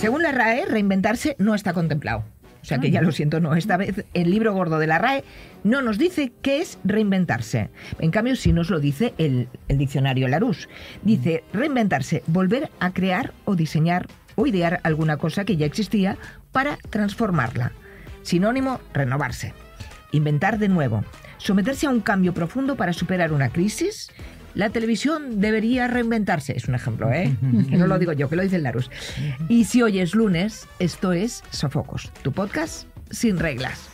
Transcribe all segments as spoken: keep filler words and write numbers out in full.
Según la R A E, reinventarse no está contemplado. O sea que ya lo siento, no. Esta vez el libro gordo de la R A E no nos dice qué es reinventarse. En cambio, sí nos lo dice el, el diccionario Larousse. Dice reinventarse, volver a crear o diseñar o idear alguna cosa que ya existía para transformarla. Sinónimo, renovarse. Inventar de nuevo. Someterse a un cambio profundo para superar una crisis. La televisión debería reinventarse. Es un ejemplo, ¿eh? Que no lo digo yo, que lo dice el Larousse. Y si hoy es lunes, esto es Sofocos, tu podcast sin reglas.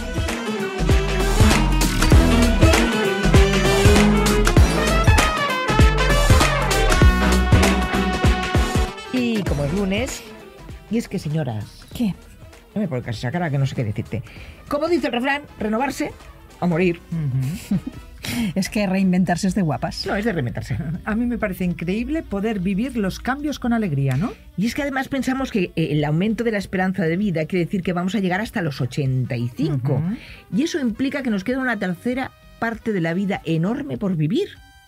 Y como es lunes, y es que señoras... ¿Qué? No me pongas esa cara que no sé qué decirte. Como dice el refrán, renovarse o morir. Uh-huh. Es que reinventarse es de guapas. No, es de reinventarse. A mí me parece increíble poder vivir los cambios con alegría, ¿no? Y es que además pensamos que el aumento de la esperanza de vida quiere decir que vamos a llegar hasta los ochenta y cinco. Uh-huh. Y eso implica que nos queda una tercera parte de la vida enorme por vivir.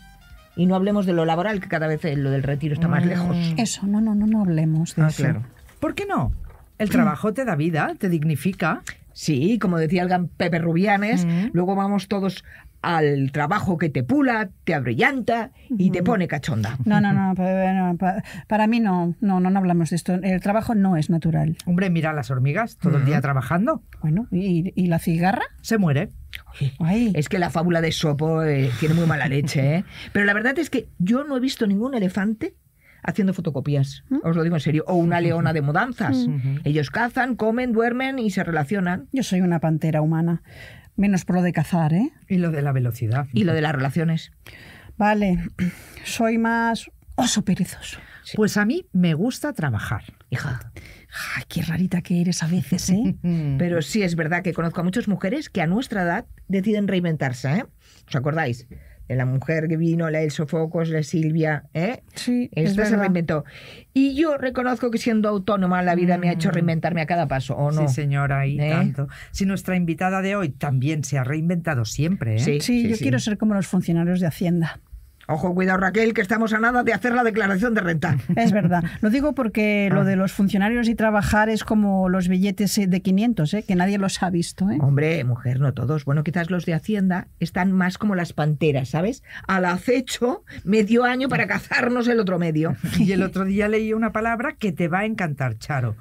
Y no hablemos de lo laboral, que cada vez lo del retiro está más lejos. Eso, no, no, no, no hablemos de ah, eso. Claro. ¿Por qué no? El trabajo te da vida, te dignifica. Sí, como decía el gran Pepe Rubianes, uh-huh. Luego vamos todos al trabajo que te pula, te abrillanta y te pone cachonda. No, no, no, para, para, para mí no, no, no, no hablamos de esto. El trabajo no es natural. Hombre, mira las hormigas, todo uh-huh. el día trabajando. Bueno, ¿y, y la cigarra? Se muere. Ay. Es que la fábula de Esopo eh, tiene muy mala leche, ¿eh? Pero la verdad es que yo no he visto ningún elefante haciendo fotocopias, ¿Mm? Os lo digo en serio, o una leona de mudanzas. Uh-huh. Ellos cazan, comen, duermen y se relacionan. Yo soy una pantera humana, menos por lo de cazar, ¿eh? Y lo de la velocidad. Y lo de las relaciones. Vale, soy más oso perezoso. Sí. Pues a mí me gusta trabajar. Hija. Ay, qué rarita que eres a veces, ¿eh? Pero sí es verdad que conozco a muchas mujeres que a nuestra edad deciden reinventarse, ¿eh? ¿Os acordáis? De la mujer que vino, la El Sofocos, la Silvia, ¿eh? Sí, esta se reinventó. Y yo reconozco que siendo autónoma la vida mm. me ha hecho reinventarme a cada paso, ¿o no? Sí, señora, y ¿Eh? tanto. Si nuestra invitada de hoy también se ha reinventado siempre, ¿eh? Sí, sí, sí yo sí. quiero ser como los funcionarios de Hacienda. Ojo, cuidado, Raquel, que estamos a nada de hacer la declaración de renta. Es verdad. Lo digo porque ah. lo de los funcionarios y trabajar es como los billetes de quinientos, ¿eh? Que nadie los ha visto, ¿eh? Hombre, mujer, no todos. Bueno, quizás los de Hacienda están más como las panteras, ¿sabes? Al acecho, medio año para cazarnos el otro medio. Y el otro día leí una palabra que te va a encantar, Charo.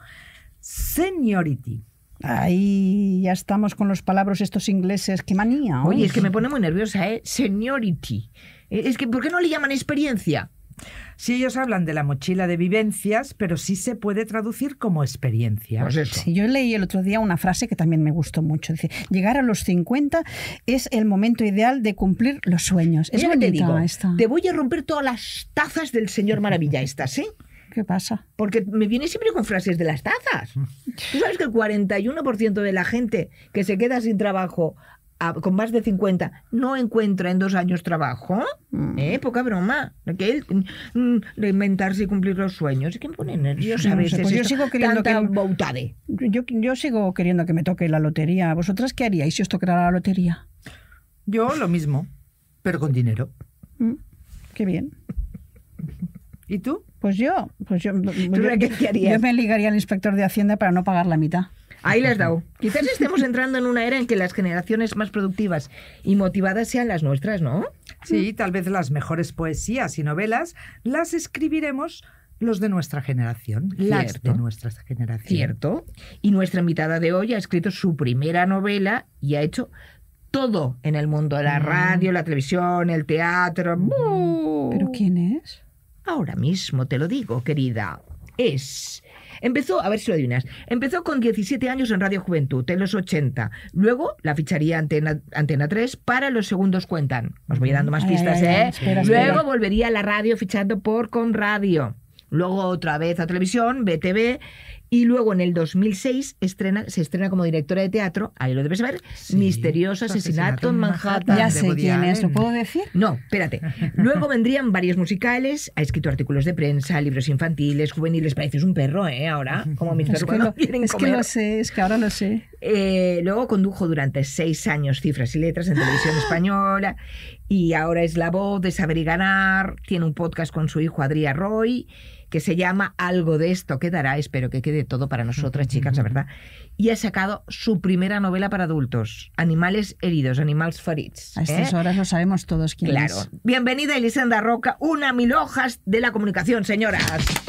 Seniority. Ahí ya estamos con los palabras estos ingleses. ¡Qué manía! Oye, es que me pone muy nerviosa, ¿eh? Seniority. Es que, ¿por qué no le llaman experiencia? Sí, ellos hablan de la mochila de vivencias, pero sí se puede traducir como experiencia. Pues eso. Sí, yo leí el otro día una frase que también me gustó mucho. Dice, llegar a los cincuenta es el momento ideal de cumplir los sueños. Es bonita te digo, esta. Te voy a romper todas las tazas del señor Maravilla estas, ¿sí? ¿Qué pasa? Porque me viene siempre con frases de las tazas. ¿Tú sabes que el cuarenta y uno por ciento de la gente que se queda sin trabajo a, con más de cincuenta no encuentra en dos años trabajo? Mm. Eh, poca broma. Que mm, reinventarse y cumplir los sueños. ¿Qué me pone nerviosa a veces? No sé, pues yo sigo queriendo tanta que bautade. Yo, yo sigo queriendo que me toque la lotería. ¿Vosotras qué haríais si os tocara la lotería? Yo lo mismo, pero con dinero. Mm, qué bien. ¿Y tú? Pues yo, pues yo, ¿Tú yo, qué harías? Yo me ligaría al inspector de Hacienda para no pagar la mitad. Ahí le has dado. Quizás estemos entrando en una era en que las generaciones más productivas y motivadas sean las nuestras, ¿no? Sí, tal vez las mejores poesías y novelas las escribiremos los de nuestra generación. Las Cierto. de nuestra generación. Cierto. Y nuestra invitada de hoy ha escrito su primera novela y ha hecho todo en el mundo de la radio, la televisión, el teatro. ¡Bú! ¿Pero quién es? Ahora mismo te lo digo, querida. Es... Empezó, a ver si lo adivinas, empezó con diecisiete años en Radio Juventud, en los ochenta. Luego la ficharía Antena, Antena tres para Los Segundos Cuentan. Os voy dando más ay, pistas, ay, ay, ¿eh? espera, Luego espera. volvería a la radio fichando por Conradio. Luego otra vez a televisión, B T V. Y luego en el dos mil seis estrena, se estrena como directora de teatro, ahí lo debes saber, sí, Misterioso asesinato en Manhattan. Ya de sé Woody quién es, Allen. ¿lo puedo decir? No, espérate. Luego vendrían varios musicales, ha escrito artículos de prensa, libros infantiles, juveniles, pareces un perro, ¿eh? Ahora, como mis Es perros que, cuando lo, quieren es que comer. lo sé, es que ahora lo sé. Eh, luego condujo durante seis años Cifras y Letras en Televisión Española y ahora es la voz de Saber y Ganar, tiene un podcast con su hijo Adrià Roy, que se llama Algo de esto quedará, espero que quede todo para nosotras, chicas, la verdad. Y ha sacado su primera novela para adultos, Animales heridos, Animals ferits. A estas ¿eh? horas lo sabemos todos quién Claro. es. Bienvenida Elisenda Roca, una mil hojas de la comunicación, señoras.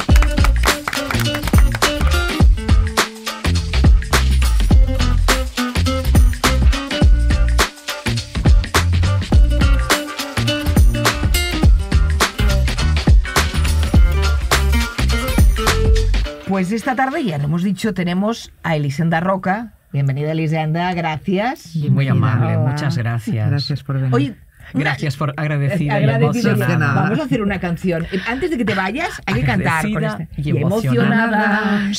Pues esta tarde, ya lo hemos dicho, tenemos a Elisenda Roca. Bienvenida, Elisenda, gracias. Muy amable, Hola. muchas gracias. Gracias por venir. Oye, una- Gracias por agradecida y agradecida. emocionada. Vamos a hacer una canción. Antes de que te vayas, hay que cantar con Agradecida este. y emocionada,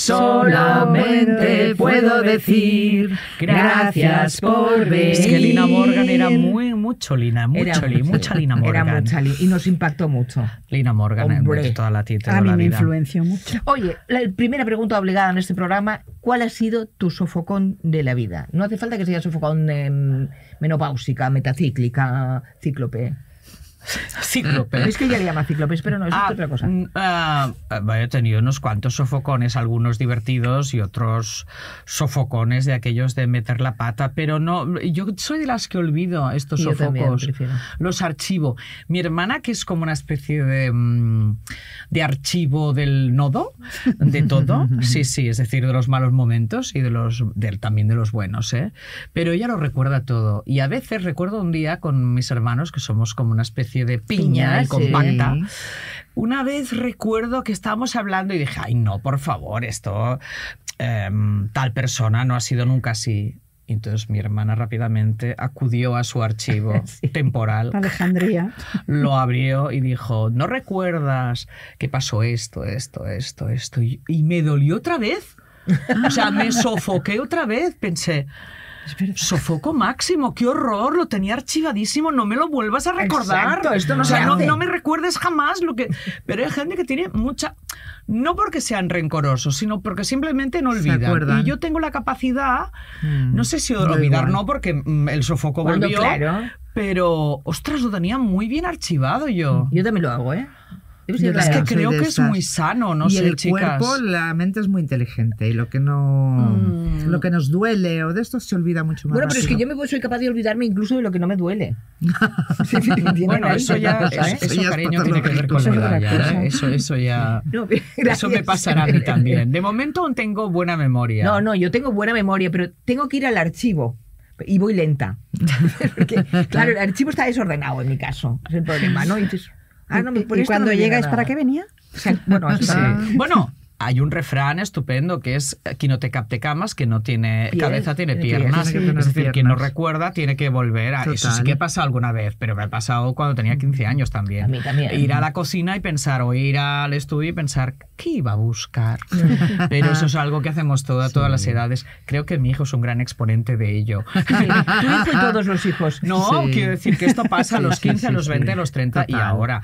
solamente puedo decir gracias por venir. Es que Lina Morgan era muy, mucho Lina, mucho, Era li- mucha Lina Morgan. Era mucha Li- y nos impactó mucho. Lina Morgan, eh, Hombre. de toda la tita A de mí la me vida. influenció mucho. Oye, la primera pregunta obligada en este programa, ¿cuál ha sido tu sofocón de la vida? No hace falta que sea sofocón eh, menopáusica, metacíclica, cíclope. Cíclope. Es que ella le llama cíclopes, pero no, es Ah, otra cosa. mm, ah, he tenido unos cuantos sofocones, algunos divertidos y otros sofocones de aquellos de meter la pata, pero no, yo soy de las que olvido estos Yo también sofocos, prefiero. los archivo. Mi hermana, que es como una especie de, mm, de archivo del nodo, de todo, sí, sí, es decir, de los malos momentos y de los del, también de los buenos, ¿eh? Pero ella lo recuerda todo y a veces recuerdo un día con mis hermanos, que somos como una especie de piña y Piña, compacta. sí. Una vez recuerdo que estábamos hablando y dije, ay no, por favor, esto, em, tal persona no ha sido nunca así. Y entonces mi hermana rápidamente acudió a su archivo Sí. temporal, Alejandría. lo abrió y dijo, ¿no recuerdas que pasó esto, esto, esto, esto? Y, y me dolió otra vez. O sea, me sofoqué otra vez. Pensé, Es verdad. sofoco máximo, qué horror, lo tenía archivadísimo, no me lo vuelvas a recordar. Exacto, esto no o sea, se no, hace. no me recuerdes jamás lo que... Pero hay gente que tiene mucha... No porque sean rencorosos, sino porque simplemente no Se olvidan. acuerdan. Y yo tengo la capacidad, Mm. no sé si Yo olvidar igual. no, porque mm, el sofoco Cuando, volvió, claro. pero, ostras, lo tenía muy bien archivado yo. Yo también lo hago, ¿eh? Debe Yo ser la Es que soy creo de que es estas. muy sano, no y sé, el chicas. cuerpo, la mente es muy inteligente y lo que no Mm. lo que nos duele o de esto se olvida mucho más Bueno, pero es que rápido. yo me soy capaz de olvidarme incluso de lo que no me duele. Sí, sí, tiene Bueno, ahí eso ya, cierta cosa, ¿eh? eso, Eso ya es cariño, tiene que ver con la patológico. edad Eso es ya, otra ¿eh? Eso, eso ya... No, Eso gracias. me pasará a mí también. De momento aún tengo buena memoria. No, no, yo tengo buena memoria, pero tengo que ir al archivo. Y voy lenta. Porque, claro, el archivo está desordenado en mi caso. Es el problema, ¿no? Y dices, ah, no, y, por y esto no cuando me llega llegáis, nada. ¿para qué venía? O sea, bueno, Sí. está- Bueno, hay un refrán estupendo que es qui no te capte camas, que no tiene Pies, cabeza, tiene tiene piernas. pies, tiene que tener Es decir, quien no piernas. recuerda tiene que volver a... Eso sí Total. que pasa alguna vez, pero me ha pasado cuando tenía quince años también. A mí también. Ir a la cocina y pensar, o ir al estudio y pensar, ¿qué iba a buscar? Pero eso es algo que hacemos toda, todas las edades. Creo que mi hijo es un gran exponente de ello. Sí, tu hijo y todos los hijos. No, Sí. quiero decir que esto pasa a los Sí, sí, quince, a sí, los sí. veinte, a los treinta y Total. ahora.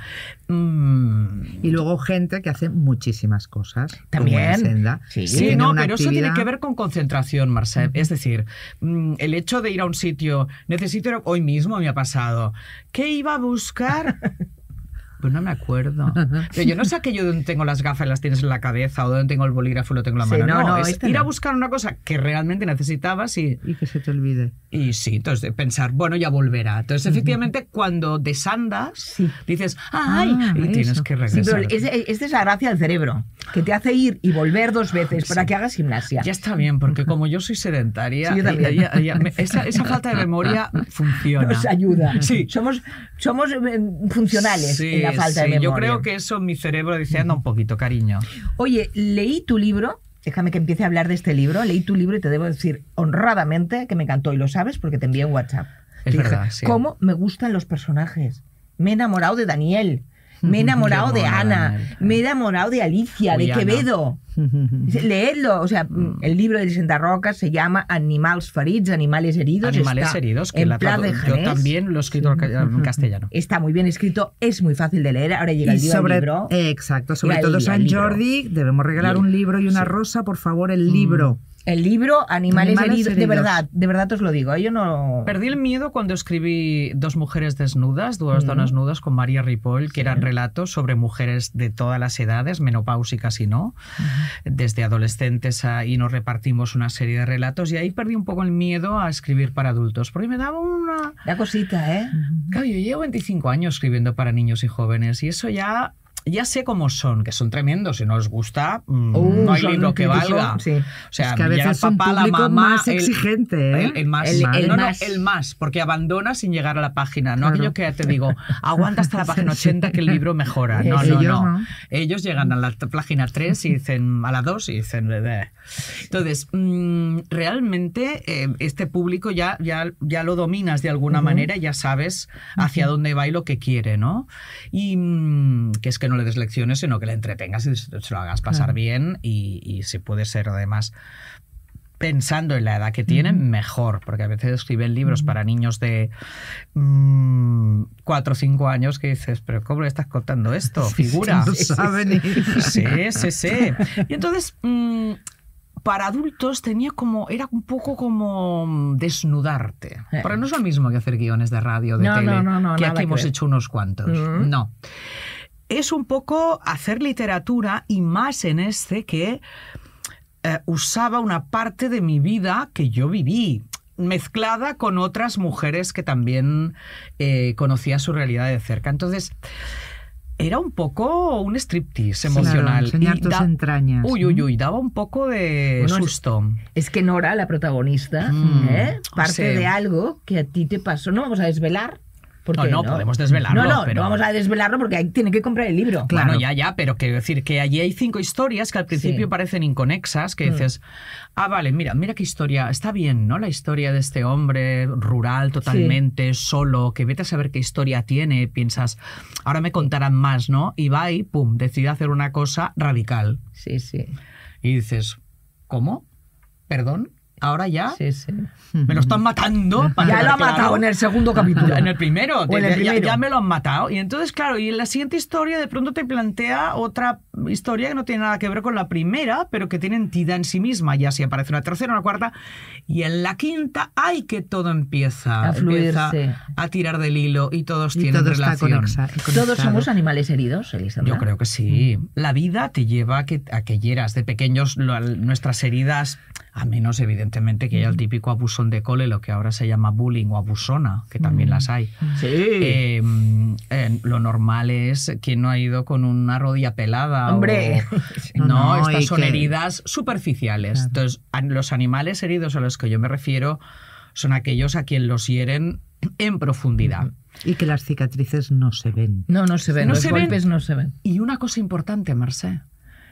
Mm, Y luego gente que hace muchísimas cosas. como También. Elisenda. Sí. Sí, Tiene no, una pero eso tiene actividad- que ver con concentración, Marcel. Es decir, mm, el hecho de ir a un sitio, necesito ir a- hoy mismo me ha pasado. ¿Qué iba a buscar? Pues no me acuerdo. Pero yo no sé aquello de donde tengo las gafas y las tienes en la cabeza o donde tengo el bolígrafo y lo tengo en la Sí, mano. no, No, no, es este ir a no. buscar una cosa que realmente necesitabas y, Y que se te olvide. y sí, entonces de pensar, bueno, ya volverá. Entonces, efectivamente, cuando desandas, Sí. dices, ¡ay! Ah, y tienes eso. que Sí, regresar. pero es- esta es la gracia del cerebro, que te hace ir y volver dos veces para que hagas gimnasia. Ya está bien, porque como yo soy sedentaria, Sí, yo también. ya- ya- me- esa, esa falta de memoria funciona. Nos ayuda. Sí. Somos, somos eh, funcionales Sí, en la falta sí, de memoria. yo creo que eso mi cerebro dice, anda un poquito, cariño. Oye, leí tu libro, déjame que empiece a hablar de este libro, leí tu libro y te debo decir honradamente que me encantó, y lo sabes porque te envié un WhatsApp. Es Te dije, verdad, sí. ¿cómo me gustan los personajes? Me he enamorado de Daniel, me he enamorado Qué de mono, Ana, Daniel. me he enamorado de Alicia, Uy, de Ana. Quevedo. Dice, leedlo, o sea, el libro de Elisenda Roca se llama Animals ferits, Animales heridos. Animales está heridos, que en la Pla tradu- de yo Genés. también lo he escrito en castellano. Está muy bien escrito, es muy fácil de leer. Ahora llega Y el día sobre, del libro. eh, exacto, sobre Llega el todo día San del libro. Jordi, debemos regalar Bien. un libro y una Sí. rosa, por favor, el libro. El libro Animales, Animales heridos, de heridos. verdad, de verdad os lo digo, yo no... Perdí el miedo cuando escribí Dos mujeres desnudas, Dos Mm. donas nudas con María Ripoll, que eran relatos sobre mujeres de todas las edades, menopáusicas y no, desde adolescentes a, y nos repartimos una serie de relatos y ahí perdí un poco el miedo a escribir para adultos, porque me daba una... La cosita, ¿eh? Claro, yo llevo veinticinco años escribiendo para niños y jóvenes y eso ya... Ya sé cómo son, que son tremendos. Si no os gusta, mmm, Uh, no hay son libro un que crítico, valga. sí. O sea, Es que a llega veces el es un papá, la público mamá, más el- exigente, ¿eh? El, el más, El- el no, no, más. el más, porque abandona sin llegar a la página. No Claro. aquello que te digo, aguanta hasta la página ochenta que el libro mejora. No, no, Ellos no. no. Ellos llegan a la t- página tres y dicen, a la dos y dicen... "Bleh". Entonces, mm, realmente eh, este público ya, ya, ya lo dominas de alguna Ujú. manera, ya sabes hacia dónde va y lo que quiere, ¿no? Y mm, que es que no le des lecciones, sino que le entretengas y se se lo hagas pasar Claro. bien y, y si puede ser además pensando en la edad que tienen, mejor, porque a veces escriben libros para niños de mm, cuatro o cinco años que dices, pero ¿cómo le estás contando esto? Figura. No saben ni- Sí, sí, sí. Y entonces, mm, para adultos tenía como, era un poco como desnudarte. Eh. Porque no es lo mismo que hacer guiones de radio, de No, tele, no, no, no, que nada aquí que hemos ver. hecho unos cuantos. Mm. No. Es un poco hacer literatura y más en este que eh, usaba una parte de mi vida que yo viví, mezclada con otras mujeres que también eh, conocía su realidad de cerca. Entonces, era un poco un striptease emocional. Claro, enseñar Y tus da- entrañas. Uy, ¿no? uy, uy, daba un poco de Bueno, es- susto. Es que Nora, la protagonista, Mm, ¿eh? parte sí. de algo que a ti te pasó. No vamos a desvelar. No, porque no, podemos desvelarlo, No, no, pero- no vamos a desvelarlo porque ahí tiene que comprar el libro. Claro. Bueno, ya, ya, pero quiero decir que allí hay cinco historias que al principio Sí. parecen inconexas, que Mm. dices, ah, vale, mira, mira qué historia, está bien, ¿no? La historia de este hombre rural totalmente, solo, que vete a saber qué historia tiene, piensas, ahora me contarán más, ¿no? Y va y, pum, decide hacer una cosa radical. Sí, sí. Y dices, ¿cómo? ¿Perdón? ¿Ahora ya? Sí, sí. ¿Me lo están matando? Para Ya lo quedar ha matado claro. en el segundo capítulo. En el primero, O en el ya- ya- primero. Ya, me lo han matado. Y entonces, claro, y en la siguiente historia de pronto te plantea otra historia que no tiene nada que ver con la primera, pero que tiene entidad en sí misma. Ya si aparece una tercera, una cuarta. Y en la quinta, ¡ay, que todo empieza! A empieza fluirse. a tirar del hilo y todos Y tienen todo está relación. conexa- Todos conectado. somos animales heridos, Elisandra. Yo creo que sí. La vida te lleva a que, a que hieras de pequeños lo- nuestras heridas, a menos evidentemente que haya el típico abusón de cole, lo que ahora se llama bullying o abusona, que también las hay. Sí. Eh, eh, lo normal es quien no ha ido con una rodilla pelada. Hombre. o- No, no, no, estas y son que- heridas superficiales. Claro. Entonces, a- los animales heridos a los que yo me refiero son aquellos a quien los hieren en profundidad. Y que las cicatrices no se ven. No, no se ven. No Los se ven. golpes no se ven. Y una cosa importante, Marcé,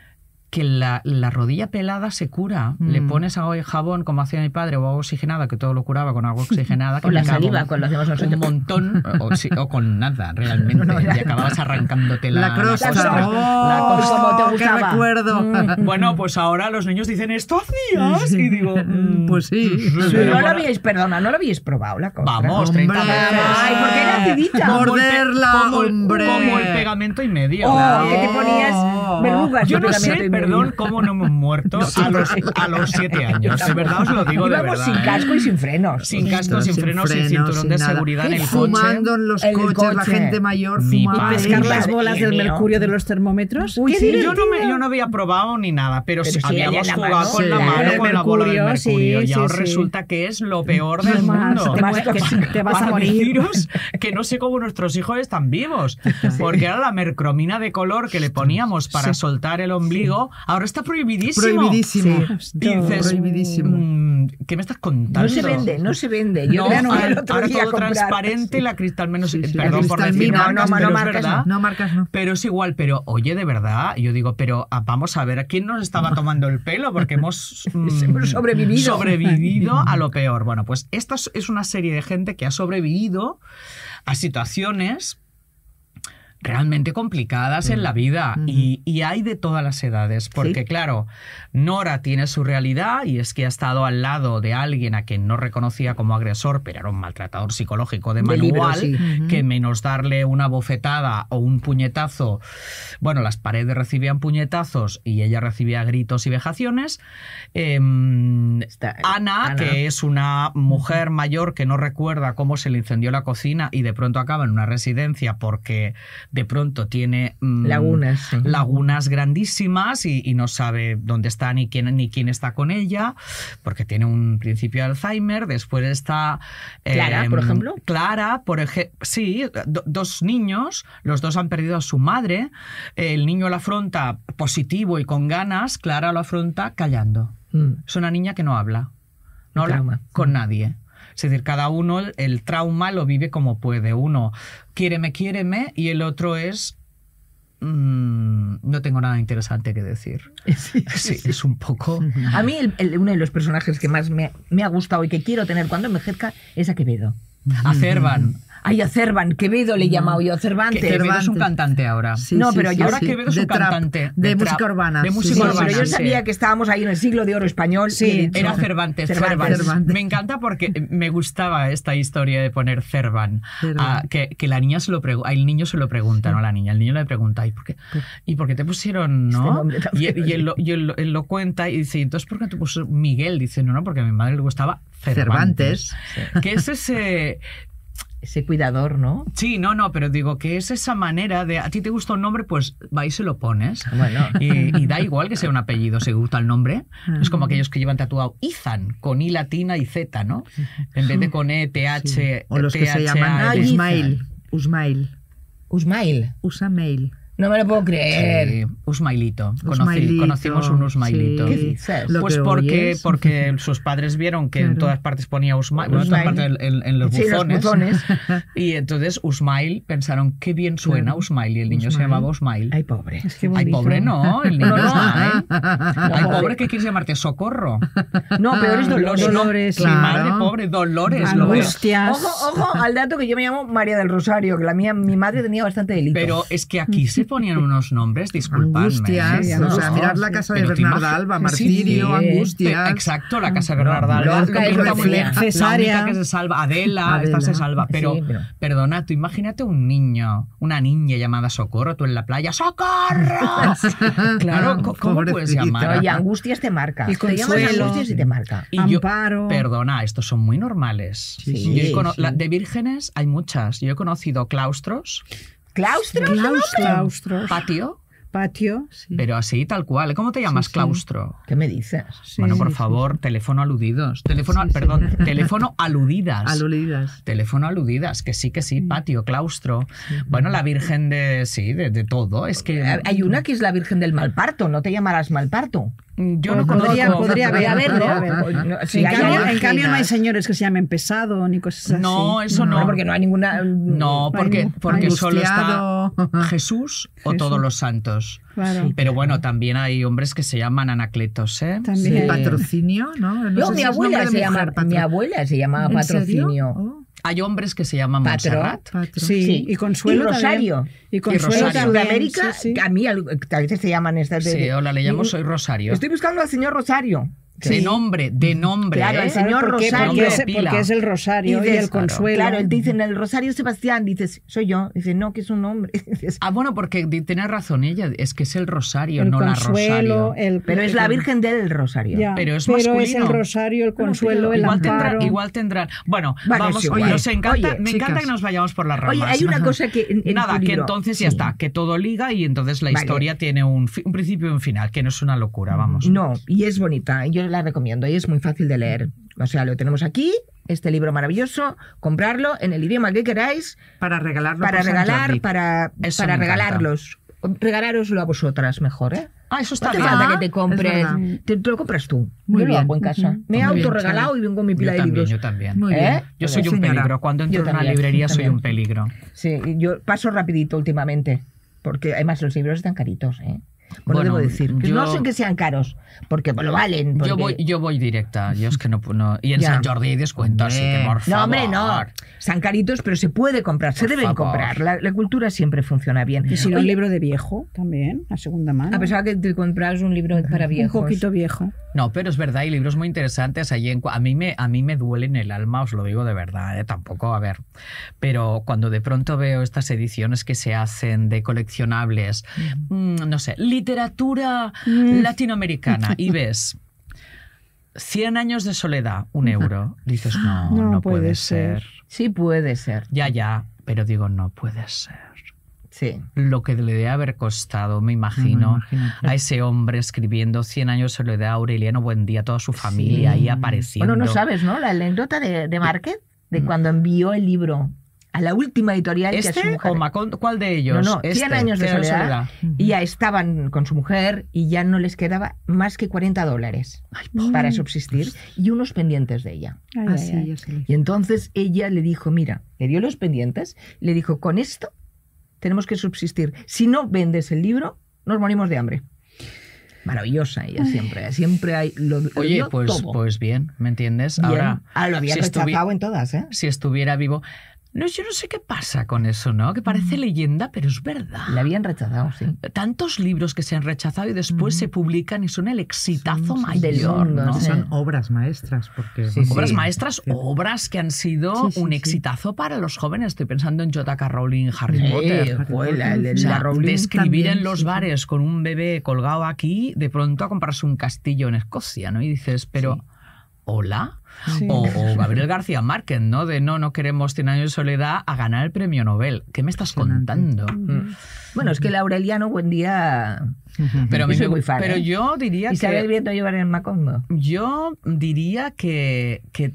que la, la rodilla pelada se cura. Mm. Le pones agua y jabón, como hacía mi padre, o agua oxigenada, que todo lo curaba con agua oxigenada. que Con la me acabo saliva, cuando lo hacemos nosotros. un montón, o, sí, o con nada, realmente. No, no, y acababas arrancándote la, La crosta. costa. ¡Oh, La costa. Como te qué gustaba. recuerdo! Mm. Bueno, pues ahora los niños dicen, ¿esto hacías? Y digo, mm, Pues sí. Sí, pero no lo bueno, habíais, perdona, no lo habíais probado la cosa. Vamos, Hombre. treinta veces. Ay, porque era acidita. Como el pe- Morderla, como el- hombre. Como el pegamento y medio. Oh, Claro. que te ponías verrugas. Yo no de sé, pegamento y medio. perdón, cómo no hemos muerto a los, a los siete años. De verdad os lo digo, de Íbamos verdad. sin ¿eh? casco y sin frenos. Sin casco, sin frenos, sin cinturón sin de nada. seguridad en el coche. Fumando en los En el coches, la coche. gente mayor Mi fumando. padre. Pescar Ay, las madre bolas del mía. mercurio de los termómetros. Uy, ¡Qué sí, divertido! Yo no, me, yo no había probado ni nada, pero, Pero sí, sí, allá en habíamos la jugado mano. con la Sí. mano, con la bola del Mercurio, mercurio. sí, y ahora sí, sí. resulta que es lo peor del Más, mundo. te, Más mu- que cosas. te vas a Para morir. deciros que no sé cómo nuestros hijos están vivos, porque era la mercromina de color que le poníamos para soltar el ombligo, ahora está prohibidísimo. Prohibidísimo. Y dices, Prohibidísimo. mm, ¿qué me estás contando? No se vende, no se vende. Yo No, ya no ahora, el otro ahora día a todo comprar. transparente, la cristal menos... Sí, sí, perdón la por cristal decir mina. marcas, No, no, pero no es marcas, verdad. No marcas, no. Pero es igual, pero oye, de verdad, yo digo, pero ah, vamos a ver, ¿a quién nos estaba tomando el pelo? Porque hemos, mm, Hemos sobrevivido. sobrevivido a lo peor. Bueno, pues esta es- es una serie de gente que ha sobrevivido a situaciones realmente complicadas en la vida. Ujú. y, y hay de todas las edades, porque Sí. claro, Nora tiene su realidad y es que ha estado al lado de alguien a quien no reconocía como agresor, pero era un maltratador psicológico de De manual, libro, sí. Ujú. que menos darle una bofetada o un puñetazo, bueno, las paredes recibían puñetazos y ella recibía gritos y vejaciones. Em, Está- Ana, Ana. que es una mujer mayor que no recuerda cómo se le incendió la cocina y de pronto acaba en una residencia porque de pronto tiene mm, Lagunas, sí. lagunas grandísimas y, y no sabe dónde está ni quién, ni quién está con ella, porque tiene un principio de Alzheimer. Después está... Clara, em, por ejemplo. Clara, por ejemplo, sí, do- dos niños, los dos han perdido a su madre. El niño lo afronta positivo y con ganas, Clara lo afronta callando. Mm. Es una niña que no habla, no El habla trauma. con nadie. Es decir, cada uno el trauma lo vive como puede. Uno, quiéreme, quiéreme, y el otro es... mm, no tengo nada interesante que decir. Sí, Sí, es un poco... A mí el- el- uno de los personajes que más me, me ha gustado y que quiero tener cuando envejezca es a Quevedo. A Cervan. Ay, a Cervan, Quevedo le he llamado yo, Cervantes. Que Quevedo es un Cervantes. cantante ahora. Sí, No, sí, pero sí, yo- Ahora sí. Quevedo es de un trap, cantante. de, trap, música urbana. De Sí, música Sí, sí, urbana. pero yo sí. sabía que estábamos ahí en el siglo de oro español. Sí, y he dicho, Era Cervantes, Cervantes. Cervantes. Cervantes. Me encanta porque me gustaba esta historia de poner Cervan. Cervan. Ah, que, que la niña se lo pregu- el niño se lo pregunta, no la niña. El niño le pregunta, ¿y por qué, ¿y por qué te pusieron, Este no? nombre tan y, feo, y él, sí. lo, y él, él lo cuenta y dice, ¿entonces por qué te puso Miguel? Dice, no, no, porque a mi madre le gustaba Cervantes. Cervantes. Que es ese... Ese cuidador, ¿no? Sí, no, no, pero digo que es esa manera de, a ti te gusta un nombre, pues va y se lo pones. Bueno. Y, y da igual que sea un apellido, si te gusta el nombre. Es como aquellos que llevan tatuado Ethan, con I latina y Z, ¿no? En vez de con E, T H, O los que se T H A, llaman Ay, Usmail. Usmail. Usmail. Usamail. No me lo puedo creer. Sí, Usmailito. Conocí- Usmailito, conocimos un Usmailito. sí. ¿Qué dices? Lo Pues que porque, oyes. porque sus padres vieron que en Claro. todas partes ponía Usmail, bueno, en todas Usmail. partes en, en los Sí, los buzones. buzones. Y entonces Usmail pensaron, qué bien suena Claro. Usmail, y el niño se Usmail. llamaba Usmail. Ay, pobre. Es que Ay, bonito. pobre no, el niño No, no. Usmail. Ay, Pobre. pobre, ¿qué quieres llamarte? Socorro. No, peor es Dolores. Los no- Dolores, mi claro. madre, pobre, Dolores. lo veo. Angustias. Ojo, ojo al dato que yo me llamo María del Rosario, que la mía, mi madre tenía bastante delito. Pero es que aquí se ponían unos nombres, disculpadme. Angustias. Sí, o sea, angustias. mirar la casa de Pero te Bernarda imagi- Alba, Sí, Martirio, sí. Angustias. Exacto, la casa de Bernarda Alba. Lorca lo es pinta muy bien. refleja. La Cesárea. única que se salva, Adela, Adela. esta se salva. Pero, Sí, pero- perdona, tú imagínate un niño, una niña llamada Socorro, tú en la playa, ¡Socorro! Claro, ¿cómo ¿cómo puedes Pobrecita. llamar? Oye, Angustias te marca. Y te llamas Consuelo. Angustias y te marca. Y yo, Amparo. perdona, estos son muy normales. Sí, Yo he cono- sí. la- de vírgenes hay muchas. Yo he conocido claustros, ¿Claustro? Claus- claustros. patio, Patio. Sí. pero así, tal cual. ¿Cómo te llamas, Sí, sí. claustro? ¿Qué me dices? Sí, Bueno, por sí, favor, teléfono aludidos. Teléfono, Sí, sí. perdón, teléfono aludidas. Aludidas. Teléfono aludidas, que sí, que sí, patio, claustro. Bueno, la Virgen de, sí, de, de todo. Es que Eh, Hay una que es la Virgen del Malparto, ¿no te llamarás Malparto? yo no Pues podría- conozco. podría haber, haber, podría ¿no? haber. No, si En, hay cambio, en imágenes. cambio no hay señores que se llamen pesado ni cosas así. No, eso no. No, porque no hay ninguna... No, porque, Ay, porque solo está Angustiado. Jesús o Jesús. todos los santos. Claro. Sí. Pero bueno, también hay hombres que se llaman anacletos, ¿eh? También. Sí. Patrocinio, ¿no? No No, sé mi si es abuela nombre de se llama, mujer, patro- mi abuela se llama ¿En serio? Patrocinio. Oh, Hay hombres que se llaman Patro. Montserrat. patro. Sí, Sí. y Consuelo Y Rosario. también. Y Consuelo Rosario. En también, Sudamérica, sí, sí. a mí al- a veces se llaman estas de... Sí, hola, le llamo y- Soy Rosario. Estoy buscando al señor Rosario. De nombre, de nombre. Claro, ¿eh? el señor ¿Por qué? Rosario. Porque es, de pila. porque es el Rosario y, dices, el Consuelo. Claro, él te dice en el Rosario Sebastián, dices, soy yo. Dice, no, que es un nombre. Dices, Ah, bueno, porque di- tiene razón ella, es que es el Rosario, el no Consuelo, la Rosario. el pero es la Virgen del Rosario. Ya, Pero es el masculino. Rosario, el Consuelo, el Igual, Amparo. tendrá, igual tendrán. Bueno, Bueno, vamos, es igual. nos encanta, Oye, me encanta chicas. que nos vayamos por las ramas. Oye, hay una cosa que en, en Nada, tu que libro- entonces ya Sí. está, que todo liga y entonces la Vale. historia tiene un, fi- un principio y un final, que no es una locura, vamos. No, y es bonita, yo la recomiendo y es muy fácil de leer. O sea, lo tenemos aquí, este libro maravilloso, comprarlo en el idioma que queráis, Para regalarlo para por San regalar, Jordi. para, Eso para me encanta. regalarlos. Regalároslo a vosotras mejor, ¿eh? Ah, eso No está hace bien. falta Ah, que te es compres. verdad. Te, te lo compras tú. Muy Yo lo bien. hago en casa. Ujú. Me he Muy bien, autorregalado y vengo con mi pila Yo de también, libros. yo también. Muy ¿Eh? bien. Yo soy un Señora. peligro. Cuando entro Yo en una también, librería soy también. un peligro. Sí, yo paso rapidito últimamente, porque además los libros están caritos, ¿eh? Bueno, Bueno, debo decir, que yo- no son que sean caros, porque lo valen. porque- Yo voy, yo voy directa, yo es que no... no y en Ya. San Jordi hay descuento, así que por No, hombre, no. favor. Son caritos, pero se puede comprar, se Por deben favor. comprar. La, la cultura siempre funciona bien. Y si no, Oye, un libro de viejo también, a segunda mano. a pesar que te compras un libro para viejos. Un poquito viejo. No, pero es verdad, hay libros muy interesantes. Allí en, a, mí me, a mí me duele en el alma, os lo digo de verdad, ¿eh? Tampoco, a ver. Pero cuando de pronto veo estas ediciones que se hacen de coleccionables, mm, no sé, literatura Mm. latinoamericana, y ves cien años de soledad, un euro, dices, no, No no, puede, puede ser. ser. Sí puede ser. Ya, ya, pero digo, no puede ser. Sí. Lo que le debe haber costado, me imagino, No, imagínate. a ese hombre escribiendo cien años de soledad, Aureliano Buendía, toda su familia ahí apareciendo. Bueno, no sabes, ¿no? La anécdota de, de Márquez, de cuando envió el libro a la última editorial que a su ¿Este mujer. o Macón? ¿Cuál de ellos? No, no, Este, cien años de Cien soledad, y ya estaban con su mujer y ya no les quedaba más que cuarenta dólares para subsistir y unos pendientes de ella. Ay, Ah, ay, sí, ay. ya sé. Y entonces ella le dijo, mira, le dio los pendientes, le dijo, con esto tenemos que subsistir. Si no vendes el libro, nos morimos de hambre. Maravillosa ella siempre, siempre hay lo, lo Oye, dio pues, todo. pues bien, ¿me entiendes? Bien. Ahora, Ah, lo había si rechazado estuvi- en todas, ¿eh? si estuviera vivo... No, yo no sé qué pasa con eso, ¿no? Que parece leyenda, pero es verdad. Le habían rechazado, sí. Tantos libros que se han rechazado y después se publican y son el exitazo Son- mayor, del mundo, ¿no? sí. Son obras maestras. Porque, Sí, vamos, Obras sí. maestras, Sí. obras que han sido Sí, sí, un sí. exitazo para los jóvenes. Estoy pensando en J K. Rowling, Harry Eh, Potter. fue la- la- O sea, la Rowling de escribir también, en los sí, sí. bares con un bebé colgado aquí, de pronto a comprarse un castillo en Escocia, ¿no? Y dices, pero, ¿hola? Sí. O, o Gabriel García Márquez, ¿no? De no, no queremos cien años de soledad a ganar el premio Nobel. ¿Qué me estás Impresionante. contando? Mm. Bueno, es que el Aureliano, buen día. Pero, a mí Yo soy me- muy fan, pero ¿eh? yo diría Isabel que... viendo llevar el Macondo. Yo diría que... que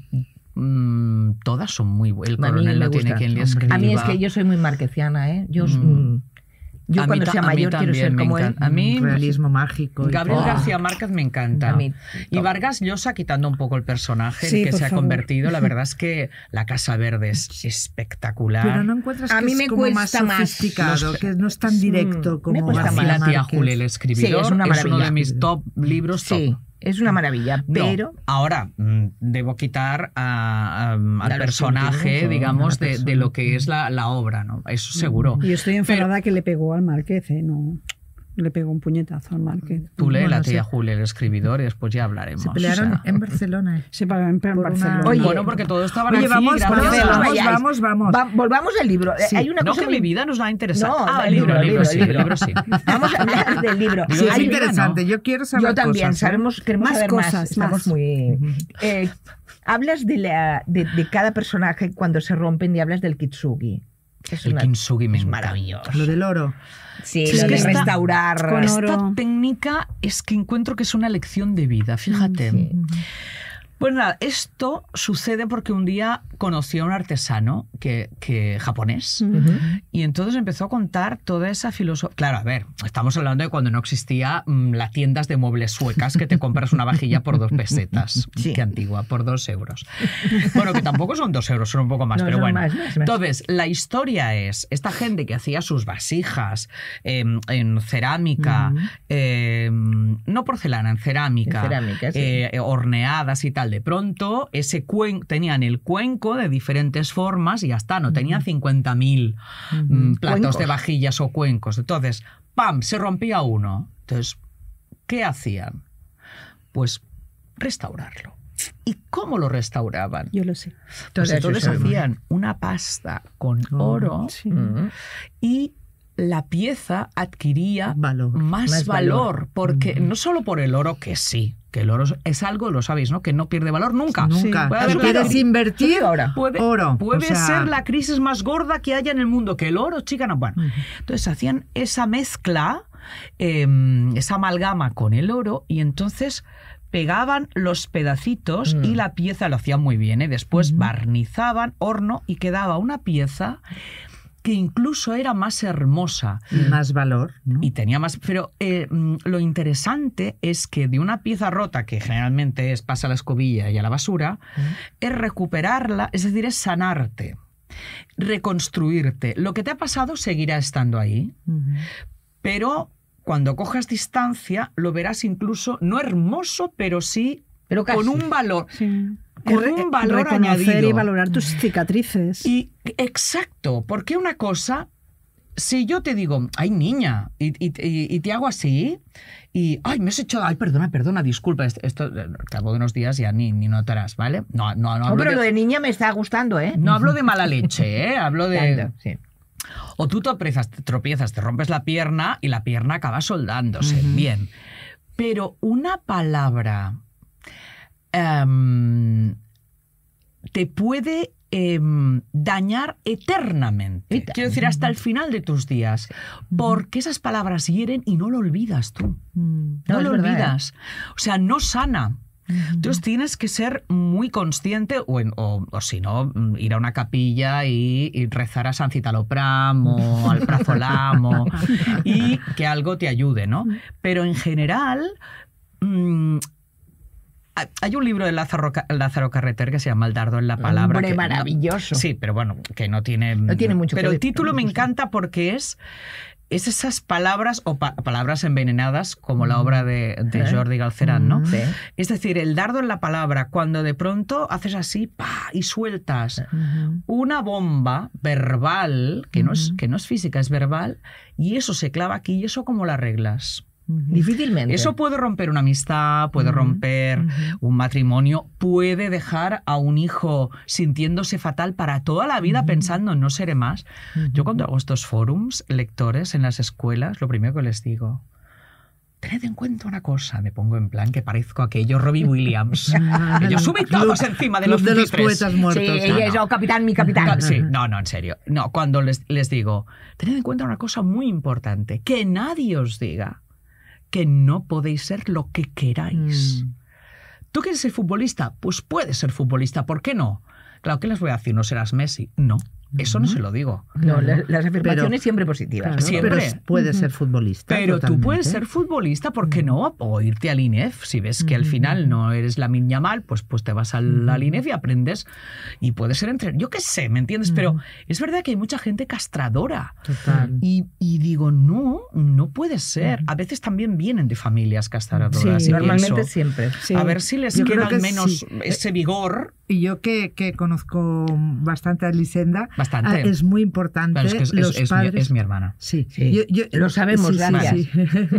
mm, todas son muy buenas. El A mí coronel me no tiene gusta. quien le Hombre. escriba. A mí es que yo soy muy marquesiana, ¿eh? Yo, Mm. mm, yo A mí cuando ta- sea a mí mayor quiero también ser me como él. encanta. A mí- Realismo mágico. y Gabriel todo. García Márquez me encanta. A mí, y todo. Vargas Llosa, quitando un poco el personaje en Sí, que por se ha favor. convertido, la verdad es que La Casa Verde es espectacular. Pero no encuentras A que mí es me como más cuesta más. sofisticado, Los- que no es tan directo Mm, como me cuesta La García más. tía Márquez. Julia, el escribidor, Sí, es una uno de maravilla. mis top libros. Sí, top. es una maravilla, No, pero... ahora mm, debo quitar a- a- al los personaje, últimos, o digamos, a la de, de lo que es la, la obra, ¿no? Eso seguro. Y yo estoy enfadada que le pegó al Márquez, ¿eh? No, le pegó un puñetazo al Márquez. Tú lee Bueno, La tía sí. Julia, el escribidor, y después ya hablaremos. Se pelearon o sea. en Barcelona. Se paga en, en Por una- Barcelona. Oye, Bueno, porque todo estaba Oye, aquí, vamos, gracias vamos, a- No os vamos, vayáis. vamos, vamos. Va- volvamos al libro. Eh, Sí. Hay una No, cosa que muy- mi vida nos va a interesar. No, ah, del el libro, libro, el libro, el sí, libro, el libro sí. Vamos a hablar del libro. Digo, Es Hay- interesante, yo quiero saber Yo también, cosas, ¿eh? sabemos, queremos Más saber cosas, más. Estamos más. muy... Eh, hablas de, la, de, de cada personaje cuando se rompen y hablas del kintsugi. Es El una- kintsugi me es encanta. maravilloso. Lo del oro. Sí, Es lo que de está- restaurar. con Esta oro. técnica es que encuentro que es una lección de vida, fíjate. Sí. Pues nada, esto sucede porque un día conocí a un artesano que, que, japonés Ujú. y entonces empezó a contar toda esa filosofía. Claro, a ver, estamos hablando de cuando no existía mm, las tiendas de muebles suecas que te compras una vajilla por dos pesetas. Sí. Qué antigua, por dos euros. Bueno, que tampoco son dos euros, son un poco más, No, pero son bueno. más, más, más. Entonces, la historia es esta gente que hacía sus vasijas eh, en cerámica, Ujú. eh, no porcelana, en cerámica, En cerámica, sí. eh, horneadas y tal. De pronto, ese cuen tenían el cuenco de diferentes formas y ya está, no tenían cincuenta mil mm, platos Cuencos. de vajillas o cuencos. Entonces, ¡pam!, se rompía uno. Entonces, ¿qué hacían? Pues restaurarlo. ¿Y cómo lo restauraban? Yo lo sé. Pues Todo eso entonces sabemos. hacían una pasta con Oh, oro Sí. Ujú. y la pieza adquiría Valor. más, Más valor, valor. porque Mm. no solo por el oro, que sí, que el oro es algo, lo sabéis, ¿no? Que no pierde valor nunca. Nunca. Puede Si haber quieres una- invertir, ahora. Puede, oro. puede O sea, ser la crisis más gorda que haya en el mundo, que el oro, chica, no. Bueno, Ujú. entonces hacían esa mezcla, eh, esa amalgama con el oro y entonces pegaban los pedacitos Mm. y la pieza lo hacían muy bien. ¿eh? Después Ujú. barnizaban, horno y quedaba una pieza que incluso era más hermosa. y más valor, ¿no? Y tenía más. Pero eh, mm, lo interesante es que de una pieza rota, que generalmente es pasa a la escobilla y a la basura, es recuperarla, es decir, es sanarte, reconstruirte. Lo que te ha pasado seguirá estando ahí, Ujú. pero cuando cojas distancia, lo verás incluso, no hermoso, pero sí Pero casi. con un valor. Sí. Con Re- un valor reconocer añadido. y valorar tus cicatrices. Y exacto, porque una cosa, si yo te digo, ay niña, y, y, y, y te hago así, y ay, me has hecho, ay, perdona, perdona, disculpa, esto, esto al cabo de unos días ya ni, ni notarás, ¿vale? No, no, no, No, hablo pero de, lo de niña me está gustando, ¿eh? no hablo de mala leche, ¿eh? Hablo de... Tanto, sí. O tú tropiezas, te tropiezas, te rompes la pierna y la pierna acaba soldándose, Ujú. bien. Pero una palabra em, te puede em, dañar eternamente. Y tal. Quiero decir, hasta el final de tus días. Porque esas palabras hieren y no lo olvidas tú. Mm. No, No, lo es verdad, olvidas. O sea, no sana. Entonces tienes que ser muy consciente, o, en- o, o si no, mm, ir a una capilla y, y rezar a San Citalopram o al Prazolamo y que algo te ayude, ¿no? Pero en general, mm, hay- hay un libro de Lázaro, Ca- Lázaro Carreter que se llama El dardo en la palabra. Hombre, que- maravilloso. Sí, pero bueno, que no tiene... No tiene mucho que Pero el ver, título pero me me gusta. encanta porque es... Es esas palabras o pa- palabras envenenadas como la obra de, de Eh. Jordi Galcerán, ¿no? Sí. Es decir, el dardo en la palabra, cuando de pronto haces así ¡pa! Y sueltas una bomba verbal, que no, es, que no es física, es verbal, y eso se clava aquí y eso cómo lo arreglas. Difícilmente. Eso puede romper una amistad, puede romper un matrimonio, puede dejar a un hijo sintiéndose fatal para toda la vida pensando en no seré más. Yo cuando hago estos forums, lectores en las escuelas, lo primero que les digo, tened en cuenta una cosa, me pongo en plan que parezco aquello Robbie Williams. Que yo subí todos encima de Club los de los pupitres. poetas muertos. Sí, ¿no? ella es, oh, capitán, mi capitán. Sí, no, no, en serio. No, cuando les, les digo, tened en cuenta una cosa muy importante, que nadie os diga que no podéis ser lo que queráis. Mm. ¿Tú quieres ser futbolista? Pues puedes ser futbolista, ¿por qué no? Claro, ¿qué les voy a decir? ¿No serás Messi? No, eso no se lo digo. No, Claro. la- las afirmaciones Pero- siempre positivas. Claro, Siempre. pero es- puedes ser futbolista. Pero tú totalmente. puedes ser futbolista, ¿por qué no? O irte al I N E F. Si ves que al final no eres la Yamal, pues, pues te vas al, al I N E F y aprendes y puedes ser entrenador. Yo qué sé, ¿me entiendes? Pero es verdad que hay mucha gente castradora. Total. Y, y digo, no, no puede ser. A veces también vienen de familias castradoras. Sí, y Normalmente pienso, siempre. Sí. a ver si les Yo queda creo que al menos sí. ese vigor. Y yo que, que conozco bastante a Lisenda, Bastante. ah, es muy importante Claro, es que es, los es- es mi, padres. es mi hermana. Sí, Sí, Yo- yo- lo sabemos, sí, sí, gracias. sí.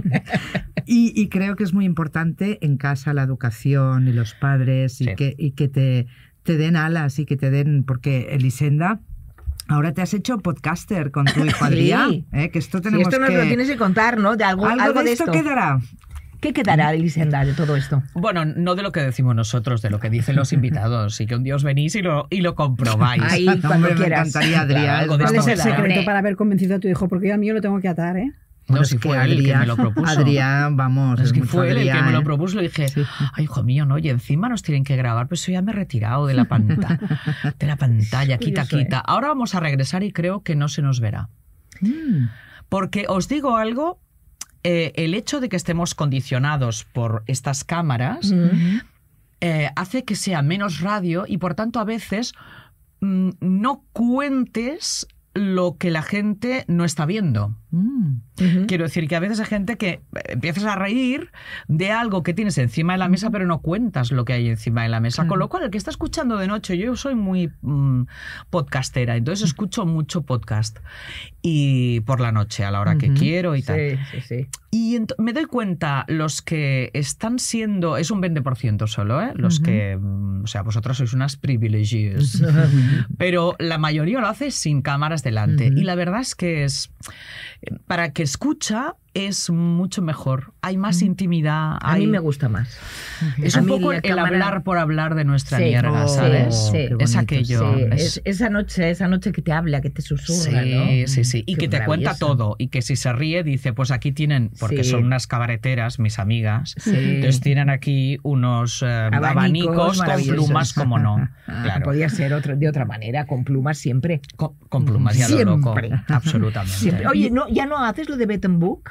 y, y creo que es muy importante en casa la educación y los padres y Sí. que, y que te, te den alas y que te den, porque Elisenda, ahora te has hecho podcaster con tu hijo Adrián, ¿eh? Que esto Si tenemos esto nos que... lo tienes que contar, ¿no? De algo, ¿Algo, algo de esto quedará? ¿Qué quedará, Elisenda, de todo esto? Bueno, no de lo que decimos nosotros, de lo que dicen los invitados. Y que un día os venís y lo, y lo comprobáis. Ahí, Hombre, cuando me quieras. encantaría, Adrián. Claro, algo de ¿Cuál esto es el quedará. secreto Hombre. para haber convencido a tu hijo? Porque yo al mío lo tengo que atar, ¿eh? No, Bueno, si es que fue él el que me lo propuso. Adrián, vamos. Es que mucho fue él el que Adrián, me lo ¿eh? propuso. Le dije, Sí. ay, hijo mío, no, y encima nos tienen que grabar, pues yo ya me he retirado de la pantalla. De la pantalla, quita, Curioso, quita. Ahora vamos a regresar y creo que no se nos verá. Mm. Porque os digo algo, eh, el hecho de que estemos condicionados por estas cámaras Mm. eh, hace que sea menos radio y por tanto a veces mm, no cuentes lo que la gente no está viendo. Mm. Ujú. Quiero decir que a veces hay gente que empiezas a reír de algo que tienes encima de la mesa, pero no cuentas lo que hay encima de la mesa. Claro. Con lo cual, el que está escuchando de noche, yo soy muy mm, podcastera, entonces escucho mucho podcast. Y por la noche, a la hora que Ujú. quiero y tal. Sí, sí, sí. Y ent- me doy cuenta, los que están siendo, es un veinte por ciento solo, ¿eh? Los Ujú. que, mm, o sea, vosotros sois unas privilegios. Pero la mayoría lo hace sin cámaras delante. Ujú. Y la verdad es que es, para que escucha, es mucho mejor. Hay más intimidad. A mí hay- me gusta más. Es A un mí poco la el cámara- hablar por hablar de nuestra Sí. mierda, Oh, ¿sabes? sí, qué Es bonito, aquello. Sí, es- es- esa noche, esa noche que te habla, que te susurra, Sí, ¿no? sí, sí. Y Qué que te cuenta maravilloso. todo. Y que si se ríe, dice, pues aquí tienen, porque Sí. son unas cabareteras, mis amigas. Sí. Entonces tienen aquí unos eh, Abanicos abanicos, con maravillosos. plumas, como no. Ah, Claro. Podía ser otra- de otra manera, con plumas siempre. Con, con plumas, ya lo loco. Siempre. Absolutamente. Siempre. Oye, ¿no, ¿ya no haces lo de Bettenbook?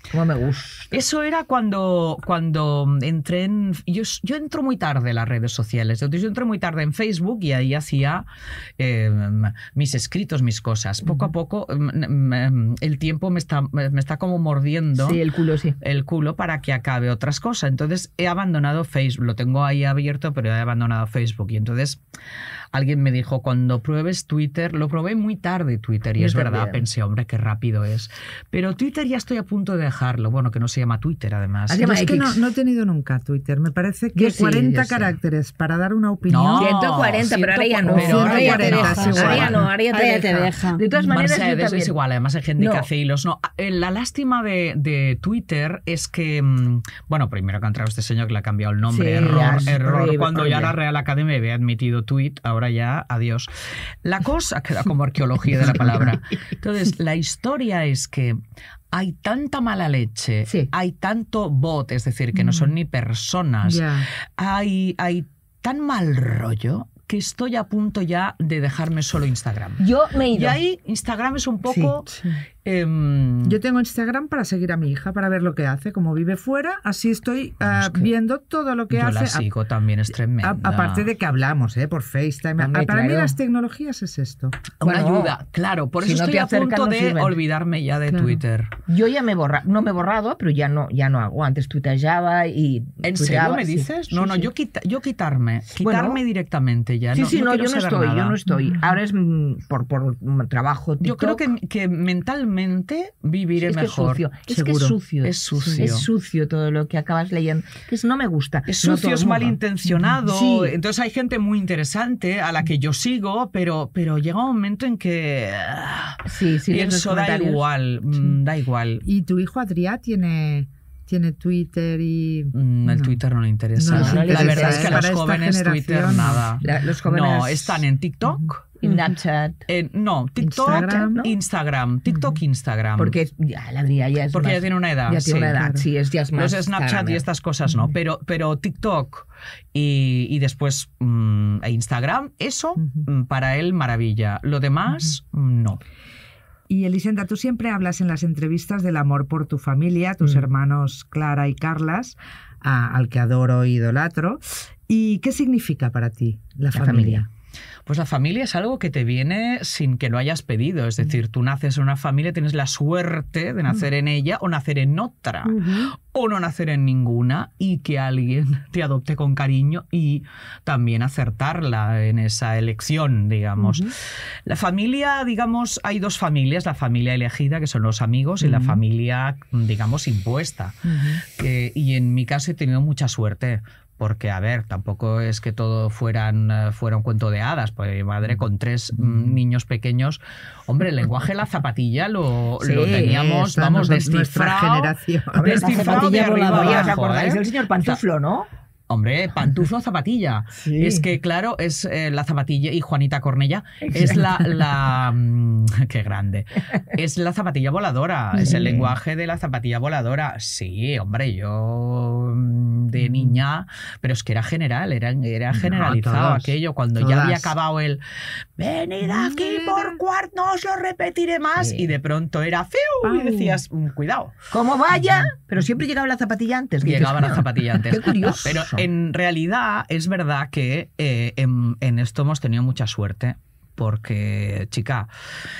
Cómo me gusta. Eso era cuando, cuando entré en... Yo, yo entro muy tarde en las redes sociales. Entonces yo entré muy tarde en Facebook y ahí hacía eh, mis escritos, mis cosas. Poco a poco el tiempo me está, me está como mordiendo sí, el culo, sí. el culo para que acabe otras cosas. Entonces he abandonado Facebook. Lo tengo ahí abierto, pero he abandonado Facebook. Y entonces alguien me dijo, cuando pruebes Twitter, lo probé muy tarde Twitter y Yo es también. verdad, pensé, hombre, qué rápido es. Pero Twitter ya estoy a punto de dejarlo. Bueno, que no se llama Twitter, además. Ah, se Yo llama es que no, X. no he tenido nunca Twitter. Me parece que Yo sí, cuarenta yo sí. caracteres para dar una opinión. No, ciento cuarenta, pero ahora ya no. Pero ahora ya te ciento deja. cuarenta, Ahora ya no, ahora ya te, Ahora ya te deja. deja. De todas maneras, yo Mercedes también. es igual, además hay gente No. que hace hilos. No, la lástima de, de Twitter es que, mm, bueno, primero que ha entrado este señor que le ha cambiado el nombre, Sí, error, es error. horrible, Cuando ya horrible. la Real Academia había admitido tweet, ahora ya, adiós. La cosa queda como arqueología de la palabra. Entonces, la historia es que hay tanta mala leche, Sí. hay tanto bot, es decir, que no son ni personas, Ya. hay, hay tan mal rollo que estoy a punto ya de dejarme solo Instagram. Yo me he ido. Y ahí Instagram es un poco... Sí. em, Yo tengo Instagram para seguir a mi hija, para ver lo que hace. Como vive fuera, así estoy Bueno, ah, es que viendo todo lo que yo hace. la sigo también, es A- tremenda. a- aparte de que hablamos, ¿eh? Por FaceTime. Hombre, Ah, para mí claro. las tecnologías es esto. Una Bueno, ayuda, claro. Por si eso no estoy te a acercan, punto no de sirven. olvidarme ya de Claro. Twitter. Yo ya me he borrado, no me he borrado, pero ya no, ya no hago. Antes tuiteaba y. ¿En tuiteaba, serio me sí. dices? Sí, No, no, sí. yo, quita- yo quitarme. Bueno. Quitarme directamente ya. Sí, no, sí, no, quiero yo no saber estoy, nada. yo no estoy. Ahora es mm, por, por mm, trabajo. Yo creo TikTok. que, que mentalmente viviré es que es mejor. sucio. Es que es seguro. sucio. Es sucio. Es sucio todo lo que acabas leyendo. Que es, no me gusta. Es No sucio, todo el es mundo. malintencionado. Sí. Entonces hay gente muy interesante a la que yo sigo, pero, pero llega un momento en que ah, Sí, sí, lees los pienso, da comentarios. igual, mm, da igual. ¿Y tu hijo Adrià tiene, tiene Twitter y...? Mm, El No. Twitter no le interesa. No les la interesa, verdad es ¿eh? que a Para los esta jóvenes Twitter generación, no. nada. La- los jóvenes. No, están en TikTok. Snapchat. en- no, TikTok, Instagram, ¿no? Instagram, TikTok, Instagram. Porque ya la Adrià ya es Porque más- ya tiene una edad. Ya tiene sí. una edad, claro. sí, es ya es más. Los Snapchat Instagram. y estas cosas no, pero, pero TikTok y, y después mm, e Instagram, eso Ujú. mm, para él maravilla. Lo demás, mm, no. Y Elisenda, tú siempre hablas en las entrevistas del amor por tu familia, tus Mm. hermanos Clara y Carlas, a- al que adoro e idolatro. ¿Y qué significa para ti la, familia? familia. Pues la familia es algo que te viene sin que lo hayas pedido. Es decir, tú naces en una familia, tienes la suerte de nacer en ella o nacer en otra. Ujú. O no nacer en ninguna y que alguien te adopte con cariño y también acertarla en esa elección, digamos. Ujú. La familia, digamos, hay dos familias, la familia elegida, que son los amigos, y la Ujú. familia, digamos, impuesta. Ujú. Que- y en mi caso he tenido mucha suerte. Porque, a ver, tampoco es que todo fueran, eh, fuera un cuento de hadas. Pues mi madre con tres mm, niños pequeños, hombre, el lenguaje de la zapatilla lo, Sí, lo teníamos, esta vamos, no- nuestra descifrado. generación. Hombre, la Descifrado de zapatilla arriba voladora. Oye, ¿os abajo, acordáis ¿eh? del señor Pantuflo, no? Hombre, pantuflo zapatilla. Sí. Es que, claro, es eh, la zapatilla y Juanita Cornella es la... la mm, ¡Qué grande! Es la zapatilla voladora, es el Sí. lenguaje de la zapatilla voladora. Sí, hombre, yo mm, de niña... Pero es que era general, era, era generalizado todos, aquello. Cuando todas. ya había acabado el... Venid aquí por cuarto, no os lo repetiré más. Sí. Y de pronto era... ¡fiu! Y Au. decías, mm, cuidado. Como vaya, pero siempre llegaba la zapatilla antes. que Llegaba dices, la zapatilla antes. Qué curioso. Pero en realidad es verdad que eh, en, en esto hemos tenido mucha suerte porque, chica,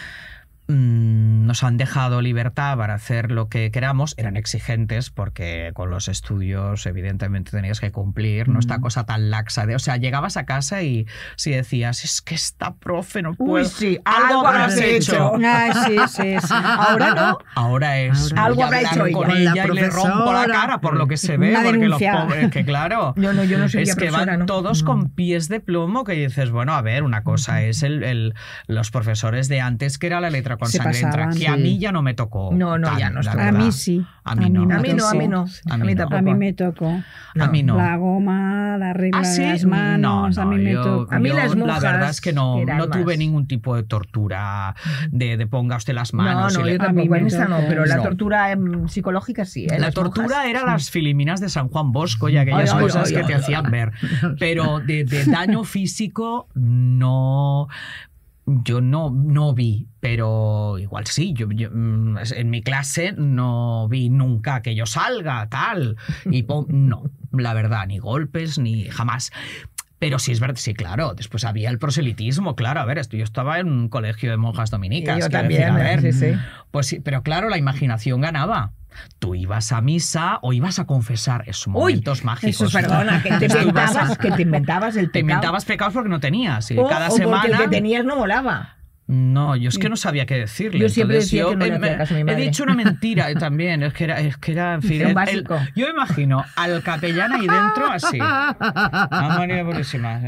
mmm, nos han dejado libertad para hacer lo que queramos. Eran exigentes porque con los estudios evidentemente tenías que cumplir, no esta cosa tan laxa de, o sea, llegabas a casa y si decías, es que esta profe no puede, Uy, sí, algo habrás hecho. Ay, sí, sí, sí. Ahora no. Ahora es Ahora voy algo a habrá hablar hecho con ella. ella Con y la le rompo la profesora. cara por lo que se ve, Una porque los denuncia. pobres, que claro, Yo no, yo no sería es que profesora, van ¿no? todos con pies de plomo que dices, bueno, a ver, una cosa es el, el- los profesores de antes que era la letra con Se sangre entra, pasaban, que a sí. mí ya no me tocó. No, no, ya no la estoy. A verdad. mí sí. A mí no. me A mí no, a mí tocó. no. A A mí mí no. tampoco. A mí me tocó. A mí no. La goma, la regla ¿Ah, sí? de las manos, no, a no, mí me yo- tocó. A mí yo las la monjas verdad es que no, eran no tuve más. ningún tipo de tortura de, de ponga usted las No, manos. no, y le- yo tampoco. me En esta no, tocó. pero la No. tortura em, psicológica sí. ¿eh? La Las tortura monjas, era sí. las filiminas de San Juan Bosco y aquellas Ay, ay, cosas ay, que ay, te ay, hacían ay. ver. Pero de, de daño físico, no. yo no, no vi, pero igual sí. Yo, yo, en mi clase no vi nunca que yo salga, tal. Y no, la verdad, ni golpes, ni jamás. Pero sí es verdad, sí, claro. Después había el proselitismo, claro. A ver, esto, yo estaba en un colegio de monjas dominicas. Y yo quiero también, decir, a ver, sí, sí. Pues sí, pero claro, la imaginación ganaba. Tú ibas a misa o ibas a confesar. Esos momentos Uy, mágicos. Eso, perdona, que te, inventabas, que te inventabas el pecado. Te inventabas pecados porque no tenías. Y o, cada o semana. porque el que tenías no molaba. No, yo es que no sabía qué decirle. Yo siempre Entonces, decía yo que no le he, hacía caso a mi madre. he dicho una mentira también. Es que era, es que era en fin, Era un el- básico. el- yo imagino al capellán ahí dentro así. Ah, María Purísima,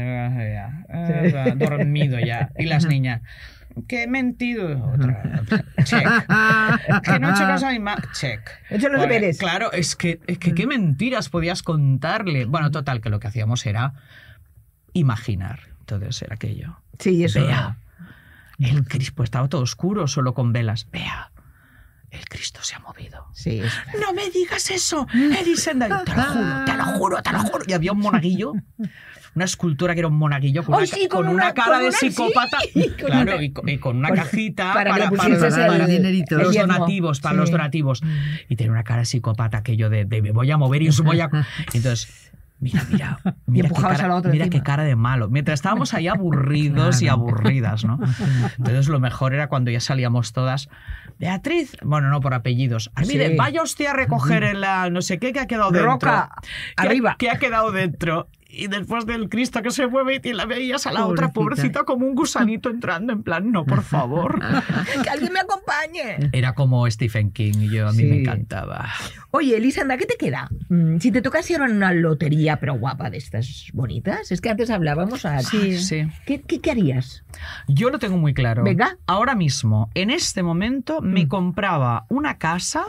eh, dormido ya. Y las niñas. Que he mentido. Otra. Check. Que no he hecho caso a mi madre. Check. He hecho los Bueno, deberes. claro, es que, es que qué mentiras podías contarle. Bueno, total, que lo que hacíamos era imaginar. Entonces era aquello. Sí, eso. Vea, el Cristo pues estaba todo oscuro, solo con velas. Vea, el Cristo se ha movido. Sí, es... No me digas eso, Elisenda. Y te lo juro, te lo juro, te lo juro. Y había un monaguillo, una escultura que era un monaguillo con, ¡Ay, una, sí, con con una, una- cara con de una- sí! psicópata. Con Claro, una- y con, y con una con- cajita para que para, le para, pusieses para el- los dinerito. el los diezmo. donativos, para Sí. los donativos. Y tenía una cara de psicópata, aquello de, de me voy a mover y os voy a... Entonces... Mira, mira, mira, qué empujabas cara, a la otra mira encima. qué cara de malo. Mientras estábamos ahí aburridos y Claro. aburridas, ¿no? Entonces lo mejor era cuando ya salíamos todas. Beatriz, bueno, no por apellidos. Ah, mire, Sí. vaya usted a recoger el ah, no sé qué que ha quedado dentro. Roca, ¿Qué, arriba. ¿Qué ha quedado dentro? Y después del Cristo que se mueve y la veías a la otra Pobrecita. pobrecita como un gusanito entrando en plan, no, por favor. ¡Que alguien me acompañe! Era como Stephen King y yo a mí Sí. me encantaba. Oye, Elisanda, ¿qué te queda? Mm, Si te tocase ahora una lotería, pero guapa, de estas bonitas. Es que antes hablábamos a... Sí. Sí. ¿Qué, qué, qué harías? Yo lo tengo muy claro. Venga. Ahora mismo, en este momento, me compraba una casa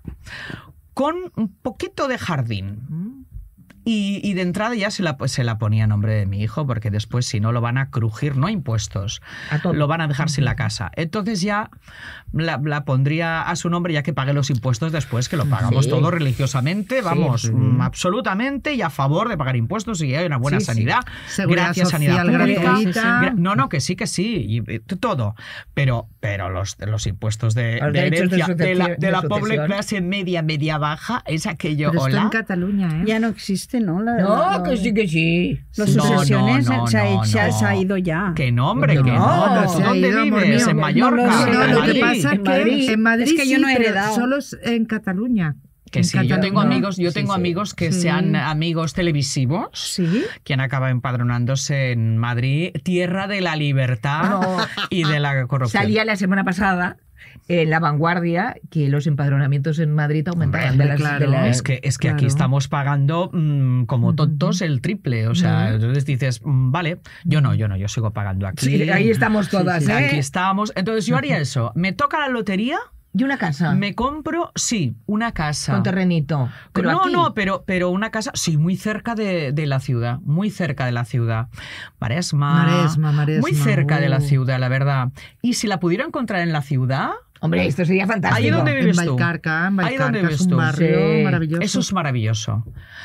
con un poquito de jardín. Y, y de entrada ya se la, se la ponía a nombre de mi hijo, porque después, si no, lo van a crujir, no impuestos, A todo. lo van a dejar sin la casa. Entonces ya la, la pondría a su nombre, ya que pague los impuestos después, que lo pagamos Sí. todos religiosamente, vamos, sí. mm, absolutamente y a favor de pagar impuestos y hay una buena Sí, sí. sanidad. Seguridad Gracias, sanidad social pública. gratuita. Gra- No, no, que sí, que sí, y, y todo. Pero, pero los, los impuestos de, Los de derechos de herencia de, la, sucesión- de la de pobre sucesión. clase media, media baja, es aquello, Pero esto hola. en Cataluña, ¿eh? Ya no existe, ¿no? La- No, la- que sí, que sí. Las No, sucesiones no, no, se, ha, no, se ha- no. se ha ido ya. Que no, hombre, No, que no. no ¿Tú se ha dónde ido, amor vives? mío. En Mallorca. No lo sé, No, no, en lo que Madrid. pasa es en que Madrid. en Madrid Es que yo sí, no he pero heredado. solo es en Cataluña. Que En sí, yo tengo Cataluña. amigos, yo Sí, tengo sí. amigos que Sí. sean amigos televisivos. Sí. Que han acabado empadronándose en Madrid, tierra de la libertad No. y de la corrupción. Salía la semana pasada en La Vanguardia que los empadronamientos en Madrid aumentaban Hombre, de las, claro. de la- Es que, es que aquí Claro. estamos pagando mm, como tontos el triple. O sea, entonces dices, mm, vale, yo no, yo no, yo sigo pagando aquí. Sí, ahí estamos todas, sí. ¿eh? Aquí estamos. Entonces yo haría eso. Me toca la lotería, Y una casa me compro, sí, una casa. con terrenito. Pero no, aquí, no, pero, pero una casa, sí, muy cerca de, de la ciudad, muy cerca de la ciudad. Maresma. Maresma, Maresma, Muy cerca de la uh. ciudad, la verdad. Y si la pudiera encontrar en la ciudad, Hombre, esto sería fantástico. Ahí donde En vives tú. Valcarca, en Ahí donde Valcarca vives es un tú. barrio Sí. maravilloso. eso es maravilloso.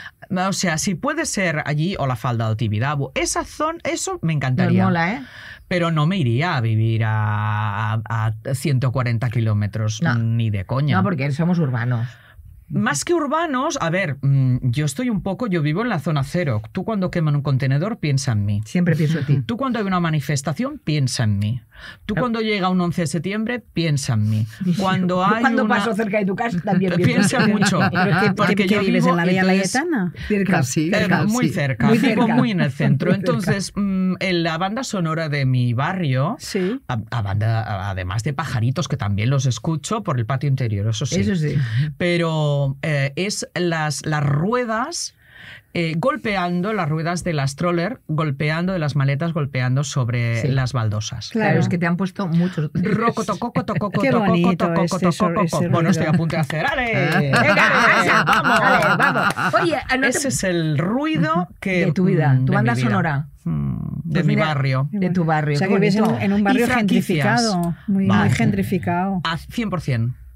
O sea, si puede ser allí o la Falda o Tibidabo, esa zona, eso me Nos encantaría. mola, ¿eh? Pero no me iría a vivir a, a, a ciento cuarenta kilómetros, No. ni de coña. No, porque somos urbanos. Más que urbanos, a ver, mm, yo estoy un poco, yo vivo en la zona cero. Tú cuando queman un contenedor, piensa en mí. Siempre pienso en ti. Tú cuando hay una manifestación, piensa en mí. Tú cuando llega un once de septiembre, piensa en mí. Cuando hay Cuando una... paso cerca de tu casa también pienso Piensa en ti. mucho. Pero que, Porque que yo vives vivo, en la Vía entonces, Layetana. Cerca, Casi. Eh, cerca. muy sí. cerca, Muy vivo cerca. muy en el centro. Muy cerca. Entonces, mm, en la banda sonora de mi barrio, Sí. a, a banda, a- además de pajaritos, que también los escucho por el patio interior, eso sí. Eso sí. Pero eh, es las, las ruedas eh, golpeando, las ruedas de las troller, golpeando, de las maletas, golpeando sobre Sí. las baldosas. Claro, Claro. es que te han puesto muchos. Roco, toco, toco, toco, Qué toco, bonito toco, este toco, so- toco, ese toco. Bueno, estoy a ruido. punto de hacer. ¡Ale! Venga, venga, vamos, vale, vamos. Oye, no te- Ese es el ruido que... de tu vida, mm, tu de banda mi vida. sonora. Mm, De Pues mi mira, barrio. de tu barrio. O sea, qué que vives en, bonito. en un barrio Y franquicias. gentrificado. Muy, Vale. muy gentrificado. A cien por ciento.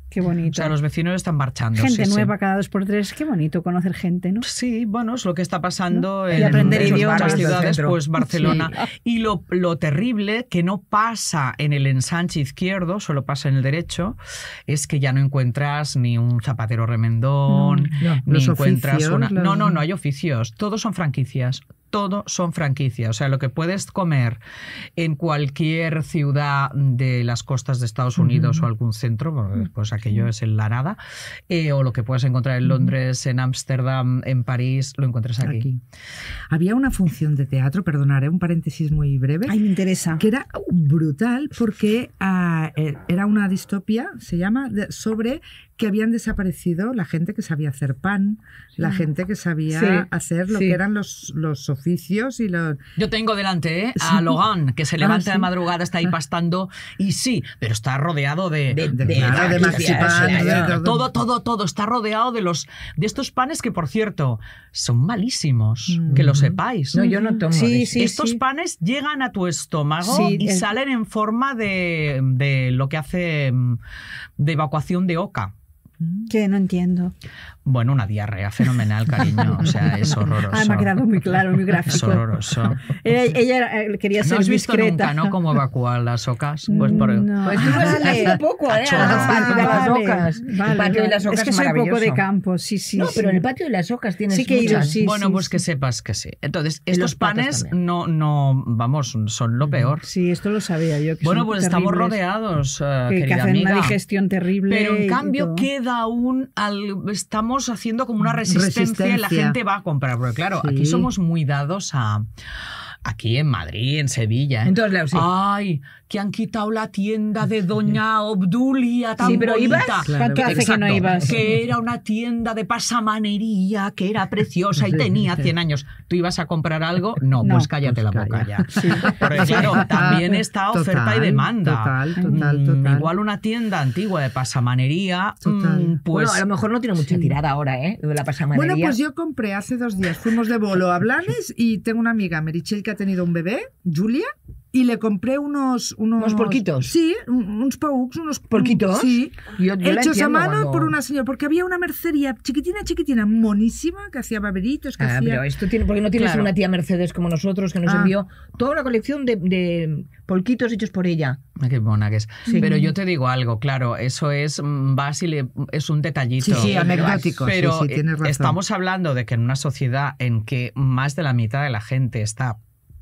Qué bonito. O sea, los vecinos están marchando. Gente sí, nueva sí. cada dos por tres. Qué bonito conocer gente, ¿no? Sí, bueno, es lo que está pasando ¿No? en Y aprender muchas idiomas. muchas Del ciudades, centro. pues Barcelona. Y lo, lo terrible que no pasa en el ensanche izquierdo, solo pasa en el derecho, es que ya no encuentras ni un zapatero remendón, No, ni los encuentras oficios, una... los- No, no, no hay oficios. Todos son franquicias. Todo son franquicias. O sea, lo que puedes comer en cualquier ciudad de las costas de Estados Unidos o algún centro, pues, pues aquello es en la nada, eh, o lo que puedes encontrar en Londres, en Ámsterdam, en París, lo encuentras aquí. Aquí. Había una función de teatro, perdonaré un paréntesis muy breve, Ay, me interesa. que era brutal porque ah, eh, era una distopia, se llama, de- sobre que habían desaparecido la gente que sabía hacer pan, la gente que sabía Sí, hacer lo sí. que eran los, los oficios y los... Yo tengo delante ¿eh? a Logan, que se levanta Ah, de sí. madrugada, está ahí pastando, y sí, pero está rodeado de... De- de, de- claro, de de- marzipan, de- de- de- de- Todo, todo, todo está rodeado de los de estos panes que, por cierto, son malísimos, Mm. que lo sepáis. No, yo no tomo Sí, de eso. sí. Estos panes llegan a tu estómago Sí, y el- salen en forma de, de lo que hace mm, de evacuación de oca. Que no entiendo. Bueno, una diarrea fenomenal, cariño. O sea, es horroroso. Ah, me ha quedado muy claro, muy Es gráfico. horroroso. Ella, ella era- eh, quería ¿No ser has visto discreta. nunca, no? Cómo evacúan las ocas. Pues por... No. Pues tú vas Vale. hace poco, ¿eh? Cachorro. Al patio de las Vale, ocas. vale, el patio de vale. las ocas es que es soy poco de maravilloso. campo, sí, sí. No, sí. pero en el patio de las ocas tienes Sí que he ido, muchas. sí. Bueno, pues que sepas que sí. Entonces, En estos los patos panes también. no, no, vamos, son lo peor. Sí, esto lo sabía yo. que Bueno, son pues estamos terribles, rodeados, eh, Que, que querida hacen amiga. una digestión terrible. Pero en y cambio todo. queda un... al- estamos haciendo como una resistencia, y la Resistencia. gente va a comprar. Porque claro, Sí. aquí somos muy dados a... Aquí en Madrid, en Sevilla. ¿eh? En todos lados, sí. Ay, que han quitado la tienda de Doña Obdulia tan Sí, pero bonita. ibas. Claro. ¿Cuánto hace que no Exacto, ibas? que era una tienda de pasamanería, que era preciosa y Sí, tenía sí. cien años. ¿Tú ibas a comprar algo? No, No. pues cállate Pues la boca calla. ya. Porque claro, también está oferta Total, y demanda. total, total, Mm, total. Igual una tienda antigua de pasamanería, Total. mm, pues... Bueno, a lo mejor no tiene mucha tirada ahora, ¿eh? Lo de la pasamanería. Bueno, pues yo compré hace dos días, fuimos de bolo a Blanes y tengo una amiga, Merichel, que ha tenido un bebé, Julia, y le compré unos... Unos, ¿Unos porquitos? Sí, un- unos paucs, unos... ¿Porquitos? Sí, Yo- yo la hechos a entiendo mano cuando- por una señora, porque había una mercería chiquitina, chiquitina, monísima, que hacía baberitos, que Ah, hacía... pero esto tiene, porque no tienes Claro. una tía Mercedes como nosotros que nos Ah. envió toda una colección de, de polquitos hechos por ella. Ay, qué mona que es. Sí. Pero yo te digo algo, claro, eso es, mm, vas y le- es un detallito. Sí, sí, anecdótico, sí, Pero sí, tienes razón. estamos hablando de que en una sociedad en que más de la mitad de la gente está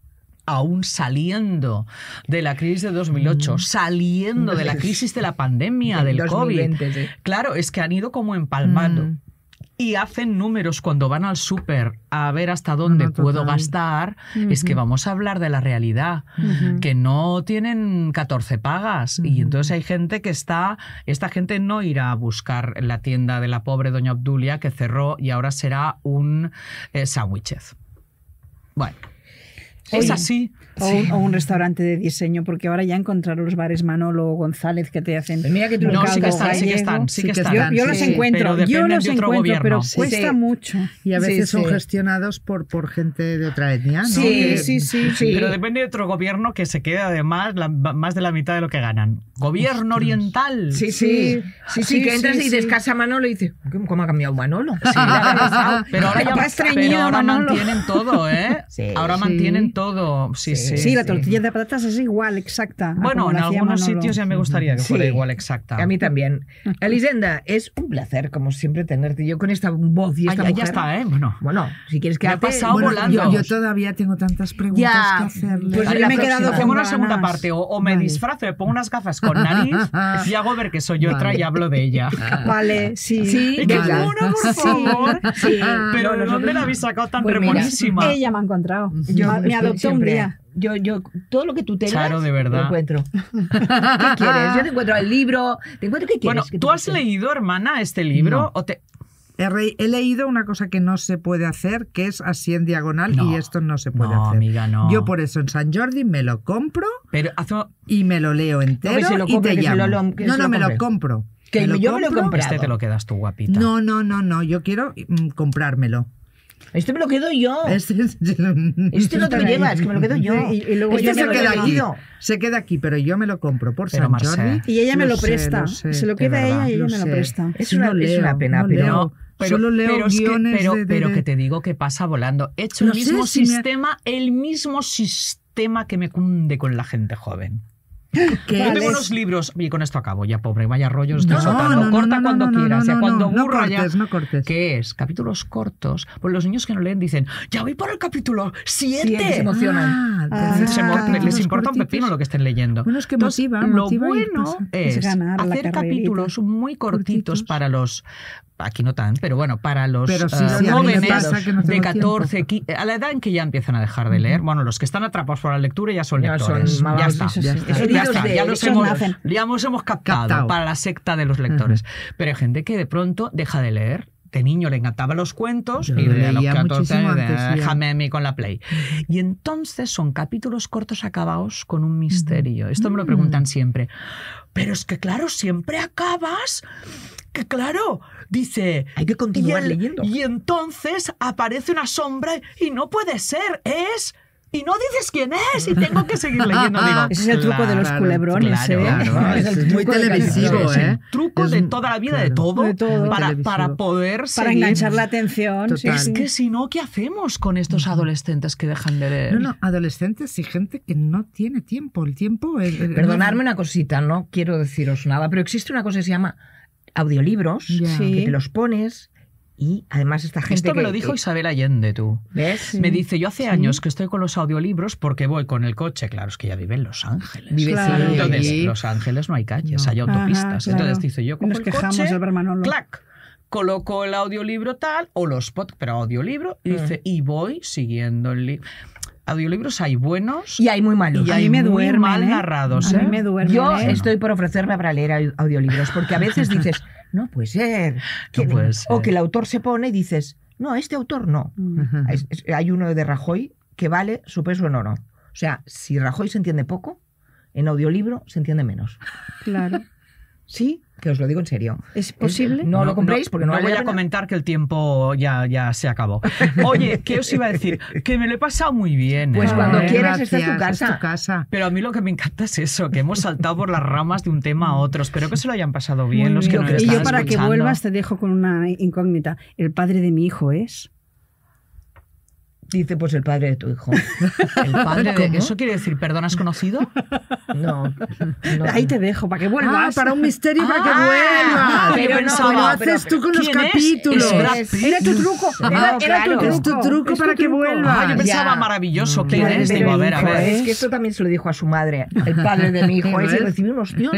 aún saliendo de la crisis de dos mil ocho, saliendo de la crisis de la pandemia, del dos mil veinte, COVID. sí. Claro, es que han ido como empalmando. Mm. Y hacen números cuando van al súper a ver hasta dónde No, no, puedo total. gastar. Es que vamos a hablar de la realidad, Ujú. que no tienen catorce pagas. Y entonces hay gente que está... Esta gente no irá a buscar en la tienda de la pobre doña Obdulia, que cerró y ahora será un eh, sándwichez. Bueno, es Oye, así. O, un, o un restaurante de diseño, porque ahora ya encontraron los bares Manolo o González que te hacen. Pues mira que tú un No, sí que caldo están, sí que gallego. están, sí que Sí que están. Yo, están, yo los sí, encuentro, pero yo dependen los de otro encuentro, gobierno. pero Sí, cuesta sí. mucho. Y a Sí, veces son sí. gestionados por, por gente de otra etnia, ¿no? Sí, Que- sí, sí. Sí. Pero depende de otro gobierno que se quede además la- más de la mitad de lo que ganan. Gobierno oriental. Sí, sí, sí, sí, Sí, que entras sí, y dices sí. casa Manolo y dices, ¿cómo ha cambiado Manolo? Sí, la verdad. Pero ahora, ya, Está estreñido, pero ahora Manolo. mantienen todo, ¿eh? Sí. Ahora Sí. mantienen todo. Sí, sí. Sí, la sí. tortilla de patatas es igual, exacta. a Bueno, como en la hacía algunos Manolo. sitios ya me gustaría que Sí. fuera igual exacta. A mí también. Elisenda, es un placer, como siempre, tenerte yo con esta voz y Ah, esta ya, mujer. ya está, ¿eh? Bueno. Bueno, si quieres Me ha quedarte... pasado Bueno, volando. yo, yo todavía tengo tantas preguntas Ya, que hacerle. pues Vale, en la me he quedado próxima. con Hacemos una segunda ganas. parte. O, o me Vale. disfrazo, me pongo unas gafas con nariz y hago ver que soy otra Vale. y hablo de ella. Vale, sí. Sí, ¡Ay, qué venga. mona, por Sí. favor! Sí, Pero no, ¿de dónde nosotros- la habéis sacado tan Pues mira, remonísima? Ella me ha encontrado. Yo me, me adoptó siempre- un día. Yo, yo, todo lo que tú tengas, Charo, de verdad. lo encuentro. ¿Qué quieres? Yo te encuentro el libro, te encuentro qué Bueno, quieres. que ¿tú te has cuente? leído, hermana, este libro? No. ¿O te... He, re- he leído una cosa que no se puede hacer, que es así en diagonal, No. y esto no se puede No, hacer. amiga, no. Yo por eso en San Jordi me lo compro Pero hace... y me lo leo entero que se lo y compre, te que se llamo. lo- que no, se no, lo me lo compre. compro. Que yo me lo he compro. comprado. Este te lo quedas tú, guapita. No, no, no, no, yo quiero mm, comprármelo. Este me lo quedo yo. Este, Este no te lo llevas, que me lo quedo yo. Y, y luego Este ella se me lo queda lleva. aquí. Se queda aquí, pero yo me lo compro por Pero, San Mercè. Jordi. Y ella me lo, sé, presta. sé, Se lo de queda verdad. ella y ella Lo me lo sé. presta. Es Sí, una- no es leo, una pena, no pero- leo. Pero, Solo leo pero, es que, guiones pero, de, de- pero de- que te digo que pasa volando. He hecho No el sé mismo si me- sistema, el mismo sistema que me cunde con la gente joven. ¿Qué? Yo ¿Cuál tengo es? unos libros, y con esto acabo, ya pobre, vaya rollo, estoy No, soltando. no, no, Corta no, cuando no, no, quieras, no, ya no, cuando no aburra cortes, ya. no cortes. ¿Qué es? Capítulos cortos. Pues los niños que no leen dicen, ya voy por el capítulo siete. Sí, que se emocionan. Ah, Ah, de- Se mo- capítulos les importa un cortitos. pepino lo que estén leyendo. Bueno, es que Entonces, motiva, lo motiva y bueno pasa. es, Es ganar la hacer carrerita. capítulos muy cortitos, Cortitos. para los, aquí no tan, pero bueno, para los Pero sí, eh, sí, a mí me jóvenes pasa que no de tengo catorce, qui- a la edad en que ya empiezan a dejar de leer. Bueno, los que están atrapados por la lectura ya son Ya son lectores. mamados, ya está, eso ya sí. está, Esos ya, heridos está, de- ya los esos hemos, nacen. ya nos hemos captado, Captado. para la secta de los lectores. Pero hay gente que de pronto deja de leer. De niño le encantaban los cuentos Yo y lo de los leía catorce muchísimo de, antes, ya. déjame a mí con la Play. Y entonces son capítulos cortos acabados con un misterio. Esto me lo preguntan siempre. Pero es que claro, siempre acabas. Que claro, dice... Hay que continuar y el- leyendo. Y entonces aparece una sombra y no puede ser, es... Y no dices quién es y tengo que seguir leyendo. Digo, Ese es el truco de los Claro, culebrones, claro, ¿eh? claro. Es, es muy truco de televisivo, es el ¿eh? truco Es de un- toda la vida, claro. de todo, De todo. Para, Televisivo. para poder Para seguir. enganchar la atención. sí, Total. Es sí. que si no, ¿qué hacemos con estos adolescentes que dejan de leer? No, no, adolescentes y gente que no tiene tiempo. El tiempo... el- el- Perdonadme una cosita, no quiero deciros nada, pero existe una cosa que se llama audiolibros, Ya. Sí. que te los pones y además esta gente Esto me que- lo dijo que- Isabel Allende, tú. ¿ves? Me dice, yo hace años que estoy con los audiolibros porque voy con el coche. Claro, es que ella vive en Los Ángeles. Vive Claro. sí. Entonces, Sí. en Los Ángeles no hay calles, No. hay autopistas. Ajá, claro. Entonces dice, yo Y cojo nos el quejamos coche, del Vermanolo. clac, coloco el audiolibro tal, o los pod, pero audiolibro, y dice, y voy siguiendo el libro. Audiolibros hay buenos Y hay muy malos. y a mí hay me muy duermen, mal ¿eh? narrados. A mí ¿eh? me duermen, Yo ¿eh? estoy por ofrecerme para leer au- audiolibros, porque a veces dices, no puede ser. ¿Quién- puede ser. O que el autor se pone y dices, no, este autor no. Mm. Ajá. Es- es- hay uno de Rajoy que vale su peso en oro. O sea, si Rajoy se entiende poco, en audiolibro se entiende menos. Claro. Sí, que os lo digo en serio. ¿Es posible? No, lo compréis porque no, vale voy la a pena. comentar que el tiempo ya, ya se acabó. Oye, ¿qué os iba a decir? Que me lo he pasado muy bien. Pues ¿eh? cuando Eh, quieras, esta es tu gracias, casa. tu casa. Pero a mí lo que me encanta es eso, que hemos saltado por las ramas de un tema a otro. Espero que se lo hayan pasado bien Muy los que bien. nos Y Y están yo para que escuchando. vuelvas te dejo con una incógnita. ¿El padre de mi hijo es? Dice, pues el padre de tu hijo. El padre de... ¿Cómo? ¿Eso quiere decir, perdón, has conocido? No, no. Ahí te dejo, para que Ah, vuelvas. para un misterio para que Ah, vuelvas. yo pero pensaba, no, Lo pero- haces tú con los ¿quién es? capítulos. Es Brad Es- Pitt. Era tu truco. No, Era, era claro. tu truco. Es tu truco Es tu para que truco. vuelvas. Ah, yo pensaba Ya. maravilloso. Mm. ¿Quién Pero- es? pero Digo, a ver, a hijo, ver. Es que esto también se lo dijo a su madre. El padre de mi hijo es y ¿Ves? recibió un ostión.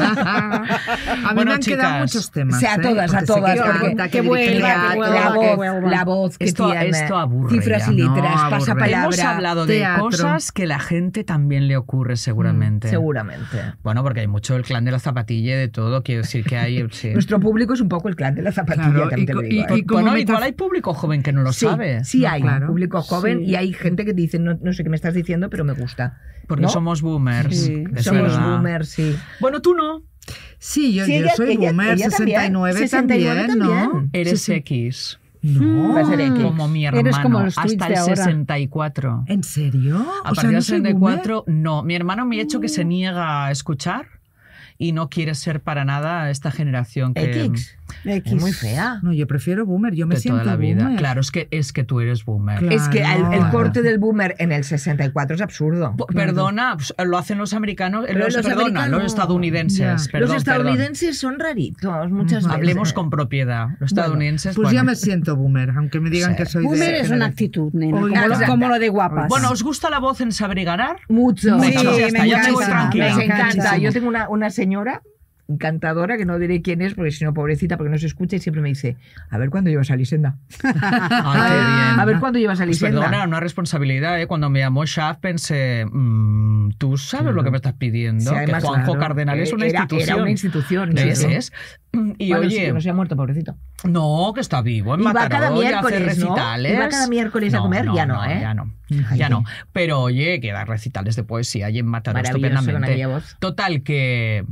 A mí Bueno, me han quedado chicas, muchos temas. O sea, a ¿eh? todas, a Porque sé todas. que porque- canta, que que vuelva, dirige que teatro, vuelva, la, que voz, vuelva. la voz que Esto- tiene. esto aburre cifras ya. y letras, No, aburre. pasapalabra. Hemos hablado de Teatro. cosas que la gente también le ocurre seguramente. Seguramente. Bueno, porque hay mucho el clan de la zapatilla y de todo. Quiero decir que hay... sí. Nuestro público es un poco el clan de la zapatilla, Claro, también y te lo co- digo, y- ¿eh? y como Bueno, metaf- igual hay público joven que no lo Sí, sabe. sí No, hay claro. público joven Sí. y hay gente que dice, no, no sé qué me estás diciendo, pero me gusta. Porque ¿No? somos boomers. Sí. es Somos verdad. boomers, sí. Bueno, tú no. Sí, yo, Sí, yo ella- soy ella- boomer, ella también. sesenta y nueve sesenta y nueve también, ¿no? también. Eres Sí, sí. X. No. Va a ser X. Como mi hermano. Eres como los tweets hasta de el ahora. sesenta y cuatro. ¿En serio? A O sea, partir del ¿no soy sesenta y boomer? cuatro, no. Mi hermano me ha hecho que se niega a escuchar y no quiere ser para nada esta generación que... X. X. Es muy fea. No, yo prefiero boomer, yo me de siento toda la vida. boomer. Claro, es que, es que tú eres boomer. Claro. Es que el, el Claro. corte del boomer en el sesenta y cuatro es absurdo. P- Perdona, pues, lo hacen los americanos, Pero los, los perdona, americanos- los estadounidenses. Ya. Perdón, Los perdón. estadounidenses son raritos muchas Ujú. veces. Hablemos con propiedad. Los estadounidenses. Pues bueno. yo me siento boomer, aunque me digan Sí. que soy Boomer de... es una actitud, nena. Oiga, Como lo, exacto. como lo de guapas. Bueno, ¿os gusta la voz en Saber y Ganar? Mucho. Venga, Sí, pues ya me está, ya me voy encanta, tranquila. Me encanta. encanta. Yo tengo una, una señora encantadora que no diré quién es porque si no, pobrecita, porque no se escucha y siempre me dice, a ver cuándo llevas a Lisenda. Ay, qué bien. A ver cuándo llevas a Pues Lisenda. perdona, una responsabilidad, ¿eh? Cuando me llamó Shaf pensé, mm, tú sabes Claro. lo que me estás pidiendo, Sí, además, que Juanjo claro, Cardenal es una era, institución. Era una institución. sí, ¿Ves? sí. ¿Es? Y Bueno, sí, oye, que no se ha muerto, pobrecito. no, que está vivo en Iba Mataró, cada y hace miércoles, ¿no? recitales. Iba cada miércoles a comer, ya no, ¿eh? Ya no, Ay, ya qué- no. Pero oye, que da recitales de poesía y en Mataró Maravilloso con estupendamente. aquella voz. Total, que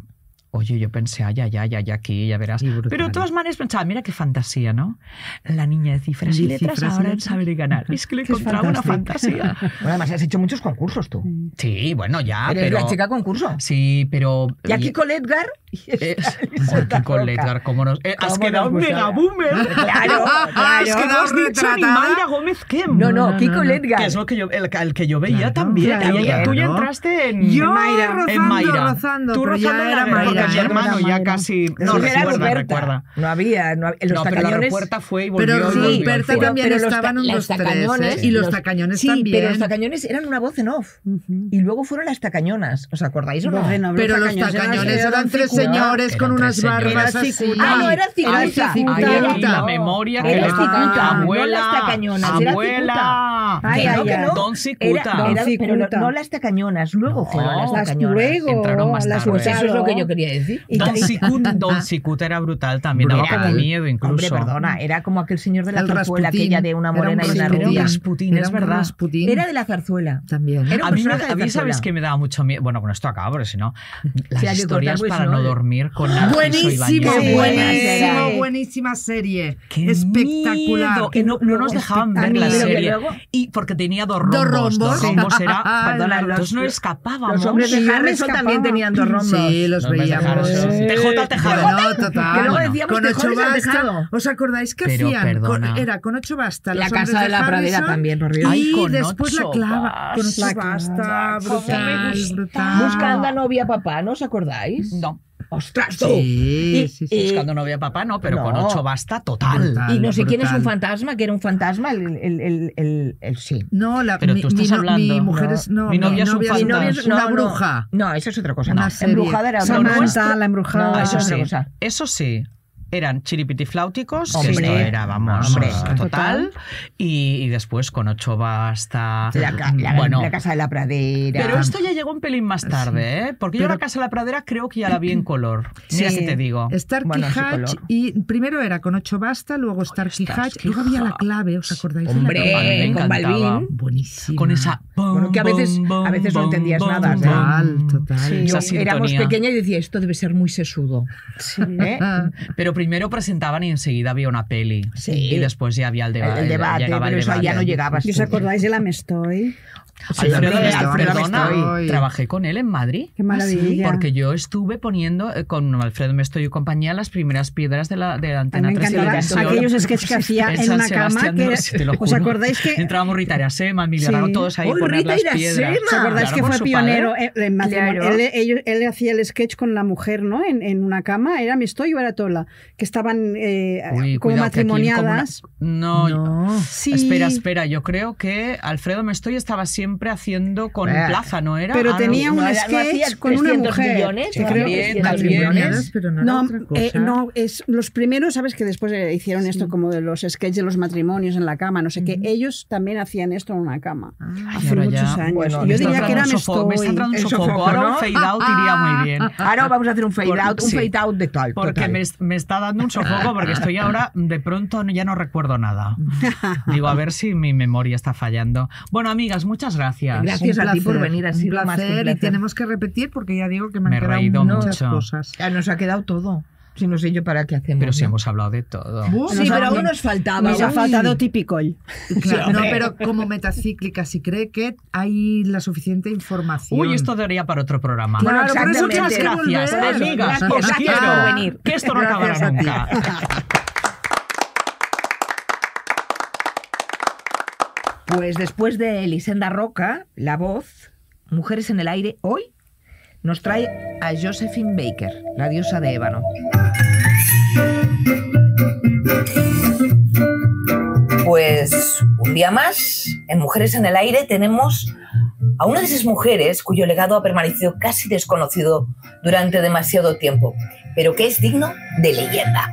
Oye, yo pensé, ay, ay, ay, ay, aquí, ya verás. Sí, brutal. Pero de todas maneras pensaba, mira qué fantasía, ¿no? La niña de cifras y De letras cifras y ahora en letras. saber y ganar. Es que le Que es encontraba una fantástico. fantasía. Bueno, además has hecho muchos concursos tú. Sí, bueno, ya, Eres pero... la chica concurso. Sí, pero... Y aquí con Edgar. y Eh, está Joder, Santa con Roca. Edgar, ¿cómo nos...? Eh, has ¿Cómo quedado nos mega gustaba? boomer. Claro, Has claro. quedado has dicho ni retratada. Mayra Gómez Kem. No, no, no, Kiko no, y no. Edgar. Que es lo que yo, el, el que yo veía Claro, también. claro, Ella- tú ya claro. entraste en... Yo Mayra. rozando, en Mayra. rozando, Tú pero rozando ya en era la época Mayra, que mi ¿eh? hermano Era ya Mayra. casi... Eso No, era recuerda, Ruperta. recuerda. No había, no había- los No, pero la tacañones. Ruperta fue y volvió. Pero y volvió, Ruperta fue. también pero los estaban ta- un, las dos, tres, tacañones, ¿eh? Y los los- tacañones Sí, también. pero los tacañones eran una voz en off. Y luego fueron las tacañonas. ¿Os acordáis o no? Voz en off. Pero los tacañones eran- tacañones eran eran tres cicuta. señores Eran con tres unas señores. barbas Era así. cicuta. Ah, no, era cicuta. Era cicuta. Ay, Cicuta. aquí la memoria que Era le cicuta, abuela, no las tacañonas, era abuela. Ay, Que no, ay, que ay. no. Don Cicuta. Era- Don era- pero no, Cicuta. no las tacañonas, luego No, fueron las Las tacañonas. luego, entraron más las tarde. Pues eso es lo que yo usaron. quería decir. Y Don ta- Cicuta, Don Cicuta era brutal también, daba Era- como miedo incluso. Hombre, perdona, era como aquel señor de la El zarzuela, Rasputín. aquella de una Era un morena y una Rasputín. rubia. Rasputín, Era es un verdad. Rasputín. Era de la zarzuela. También. Era un A mí, me- personaje a de mí zarzuela. sabes que me daba mucho miedo. Bueno, con esto acabo, porque si no, las Sí, hay que historias cortar, pues, para no, no eh. dormir con Narciso Buenísimo, Ibáñez. Qué buenas buenísimo, era. buenísima serie. Qué Espectacular. miedo, que no, no nos dejaban ver la Pero que serie. luego- Y porque tenía dos rombos. Dos rombos. Dos rombos era. Perdona, Entonces no los- escapábamos. Los hombres de Sí, yo me Harrison escapaba. también tenían dos rombos. Sí, los Los hombres de veíamos. Harrison. Sí. T J Tejado. Bueno, total. Que luego Bueno, decíamos con tejones ocho al basta. tejado. ¿Os acordáis qué Pero, hacían? perdona. Con- era con ocho basta. La los hombres casa de la pradera Harrison, también, por Dios. Y Ay, con después la ocho clava. Con ocho basta. basta. Cómo me Brutal, gusta. brutal. Buscando a novia papá, ¿no os acordáis? No. ¡Ostras, tú! Sí, Y- sí, sí. y- Buscando novia de papá, no, pero No. con ocho basta total. Brutal. Y no sé quién es un brutal. fantasma, que era un fantasma, el, el, el, el- el- sí. No, la, Pero mi, tú estás mi no- hablando. mi mujer No. es. No, Mi novia es un mi fantasma. novia es- una no, no. bruja. No, eso es otra cosa. Una No, serie. embrujada era otra Samantha, cosa. la embrujada. No, Ah, eso es otra sí, cosa. eso sí. Eran chiripitifláuticos, Hombre. que esto era, vamos, Hombre. total. Y, y después con ocho basta. La, ca- la- bueno, la casa de la pradera. pero esto ya llegó un pelín más tarde, ¿eh? Porque yo Pero- la Casa de la Pradera creo que ya la vi en color. Mira Sí. que te digo. Starkey Bueno, sí, Hatch, color. y primero era con ocho basta, luego Starkey Hatch, Starkey luego había la Hatch. clave, ¿os acordáis? de la Hombre, clave? A mí me con encantaba. Balvin. Buenísima. Con esa. Bueno, que a veces- a veces no entendías nada, ¿eh? Total, total. Sí. Yo esa éramos sintonía. pequeñas y decía, esto debe ser muy sesudo. Sí. ¿Eh? Ah, Pero primero presentaban y enseguida había una peli. Sí. Y después ya había el El, debate. el debate, llegaba pero el eso ahí ya debate. no llegabas. ¿Y os tú. acordáis de la Me Estoy? Sí, Alfredo, hombre, Alfredo, Alfredo perdona, Mestoy. trabajé con él en Madrid. Qué maravilla. Porque yo estuve poniendo eh, con Alfredo Mestoy y compañía las primeras piedras de la, de la A mí Antena me tres encantaban Televisión. aquellos sketches que hacía En en San una cama. Sebastián Que, de los- te lo ¿Os juro. acordáis que Entrábamos Rita Irasema, Emilio Sí. Aragón, todos ahí ¡Uy, poner Rita las Irasema! piedras. ¿Os acordáis Claro, que por fue su pionero? padre. en- en matrimonio? Claro. Él, ellos- él hacía el sketch con la mujer, ¿no? En, en una cama, era Me Estoy o era Tola, que estaban eh, Uy, como cuidado, que aquí matrimoniadas. como una- No, no. Sí. espera, espera. Yo creo que Alfredo Mestoy estaba siempre haciendo con Eh, Plaza, ¿no era? pero Ah, no. tenía un No, era- no sketch hacía con una trescientos mujer. millones, que no creo- hacía También, trescientos también. millones. Pero no, era No, otra cosa. eh, no, es los primeros, ¿sabes? Que después eh, hicieron esto como de los sketches de los matrimonios en la cama, no sé qué. Ellos también hacían esto en una cama. Ay, hace ahora muchos ya- años. bueno, Y Me yo está diría que era entrando Me un sofoco, me está Estoy. entrando un El sofoco. sofoco, Ahora ¿no? un fade out iría muy bien. Ahora vamos a hacer un fade Por- out, un sí. fade out de tal. Porque total. me, me está dando un sofoco porque estoy ahora, de pronto ya no recuerdo nada. Digo, a ver si mi memoria está fallando. Bueno, amigas, muchas gracias. Gracias Un a ti por placer, venir, ha un sido más que un placer, y placer. tenemos que repetir porque ya digo que me han Me he quedado reído muchas mucho. cosas. Ya nos ha quedado todo. Si no sé yo para qué hacemos. Pero si ¿no? hemos hablado de todo. Uf, Sí, nos pero ha- aún nos faltaba. Nos ha Uy. faltado típico. Claro, no, pero como metacíclica, si cree que hay la suficiente información. Uy, esto daría para otro programa. Claro, Bueno, por eso exactamente. tienes que Gracias, volver. amigas. Gracias, Os gracias quiero. por venir. Que esto no Gracias acabará a ti. nunca. Pues después de Elisenda Roca, la voz, Mujeres en el Aire, hoy nos trae a Josephine Baker, la diosa de ébano. Pues un día más, en Mujeres en el Aire tenemos a una de esas mujeres cuyo legado ha permanecido casi desconocido durante demasiado tiempo, pero que es digno de leyenda.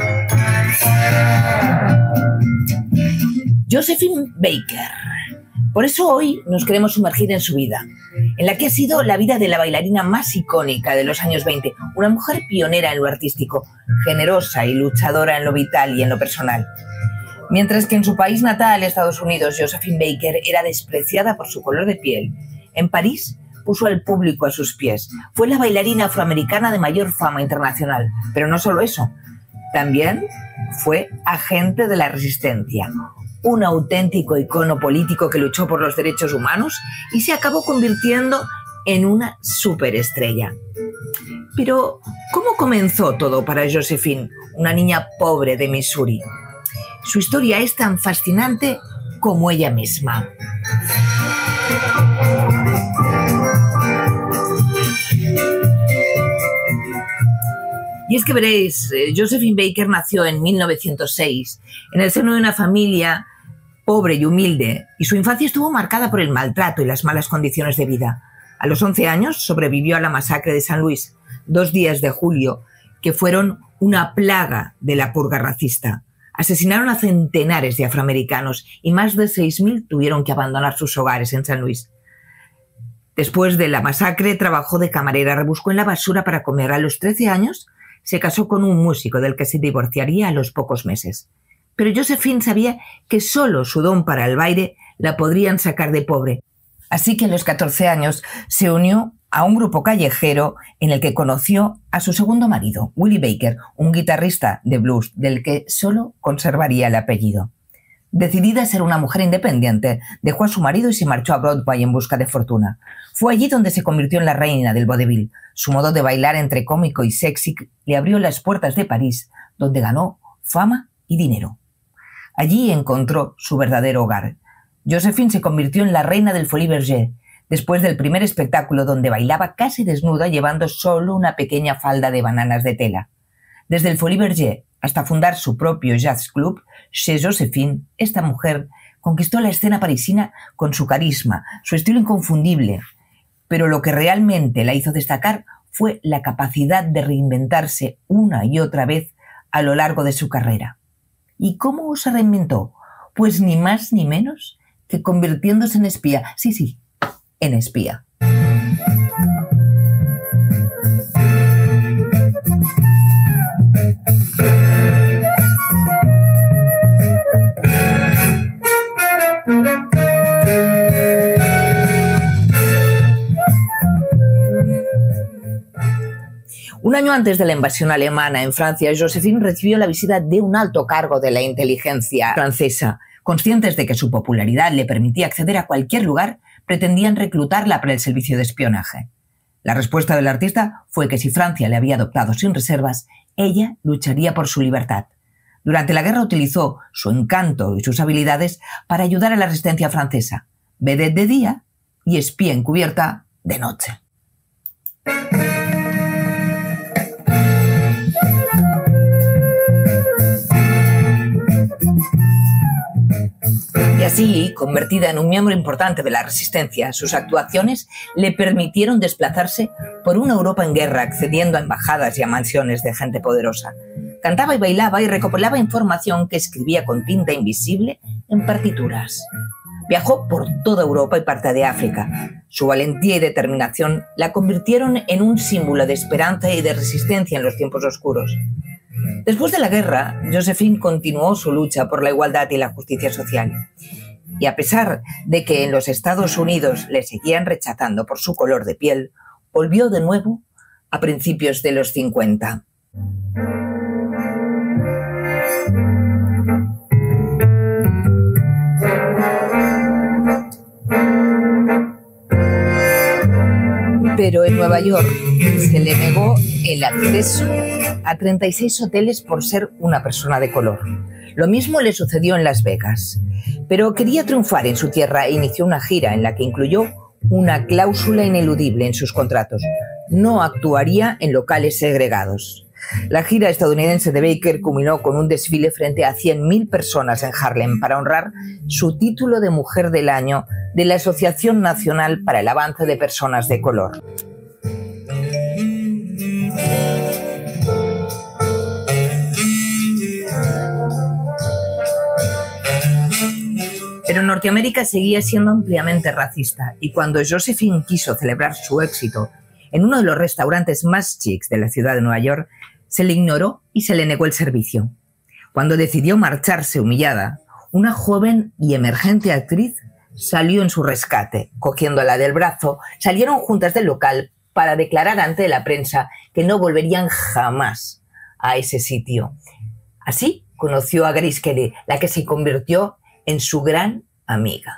Josephine Baker. Por eso hoy nos queremos sumergir en su vida, en la que ha sido la vida de la bailarina más icónica de los años veinte, una mujer pionera en lo artístico, generosa y luchadora en lo vital y en lo personal. Mientras que en su país natal, Estados Unidos, Josephine Baker era despreciada por su color de piel, en París puso al público a sus pies. Fue la bailarina afroamericana de mayor fama internacional. Pero no solo eso, también fue agente de la resistencia, un auténtico icono político que luchó por los derechos humanos y se acabó convirtiendo en una superestrella. Pero, ¿cómo comenzó todo para Josephine, una niña pobre de Missouri? Su historia es tan fascinante como ella misma. Y es que veréis, Josephine Baker nació en mil novecientos seis en el seno de una familia pobre y humilde, y su infancia estuvo marcada por el maltrato y las malas condiciones de vida. A los once años sobrevivió a la masacre de San Luis, dos días de julio, que fueron una plaga de la purga racista. Asesinaron a centenares de afroamericanos y más de seis mil tuvieron que abandonar sus hogares en San Luis. Después de la masacre, trabajó de camarera, rebuscó en la basura para comer. A los trece años, se casó con un músico del que se divorciaría a los pocos meses. Pero Josephine sabía que solo su don para el baile la podrían sacar de pobre. Así que a los catorce años se unió a un grupo callejero en el que conoció a su segundo marido, Willie Baker, un guitarrista de blues del que solo conservaría el apellido. Decidida a ser una mujer independiente, dejó a su marido y se marchó a Broadway en busca de fortuna. Fue allí donde se convirtió en la reina del vodevil. Su modo de bailar entre cómico y sexy le abrió las puertas de París, donde ganó fama y dinero. Allí encontró su verdadero hogar. Josephine se convirtió en la reina del Folies Bergère, después del primer espectáculo donde bailaba casi desnuda llevando solo una pequeña falda de bananas de tela. Desde el Folies Bergère hasta fundar su propio jazz club, Chez Josephine, esta mujer conquistó la escena parisina con su carisma, su estilo inconfundible. Pero lo que realmente la hizo destacar fue la capacidad de reinventarse una y otra vez a lo largo de su carrera. ¿Y cómo se reinventó? Pues ni más ni menos que convirtiéndose en espía. Sí, sí, en espía. Un año antes de la invasión alemana en Francia, Josephine recibió la visita de un alto cargo de la inteligencia francesa. Conscientes de que su popularidad le permitía acceder a cualquier lugar, pretendían reclutarla para el servicio de espionaje. La respuesta del artista fue que si Francia le había adoptado sin reservas, ella lucharía por su libertad. Durante la guerra utilizó su encanto y sus habilidades para ayudar a la resistencia francesa, vedette de día y espía encubierta de noche. Y así, convertida en un miembro importante de la resistencia, sus actuaciones le permitieron desplazarse por una Europa en guerra, accediendo a embajadas y a mansiones de gente poderosa. Cantaba y bailaba y recopilaba información que escribía con tinta invisible en partituras. Viajó por toda Europa y parte de África. Su valentía y determinación la convirtieron en un símbolo de esperanza y de resistencia en los tiempos oscuros. Después de la guerra, Josephine continuó su lucha por la igualdad y la justicia social. Y a pesar de que en los Estados Unidos le seguían rechazando por su color de piel, volvió de nuevo a principios de los cincuenta. Pero en Nueva York se le negó el acceso a treinta y seis hoteles por ser una persona de color. Lo mismo le sucedió en Las Vegas. Pero quería triunfar en su tierra e inició una gira en la que incluyó una cláusula ineludible en sus contratos. No actuaría en locales segregados. La gira estadounidense de Baker culminó con un desfile frente a cien mil personas en Harlem para honrar su título de Mujer del Año de la Asociación Nacional para el Avance de Personas de Color. Pero Norteamérica seguía siendo ampliamente racista y cuando Josephine quiso celebrar su éxito en uno de los restaurantes más chics de la ciudad de Nueva York, se le ignoró y se le negó el servicio. Cuando decidió marcharse humillada, una joven y emergente actriz salió en su rescate. Cogiéndola del brazo, salieron juntas del local para declarar ante la prensa que no volverían jamás a ese sitio. Así conoció a Grace Kelly, la que se convirtió en su gran amiga.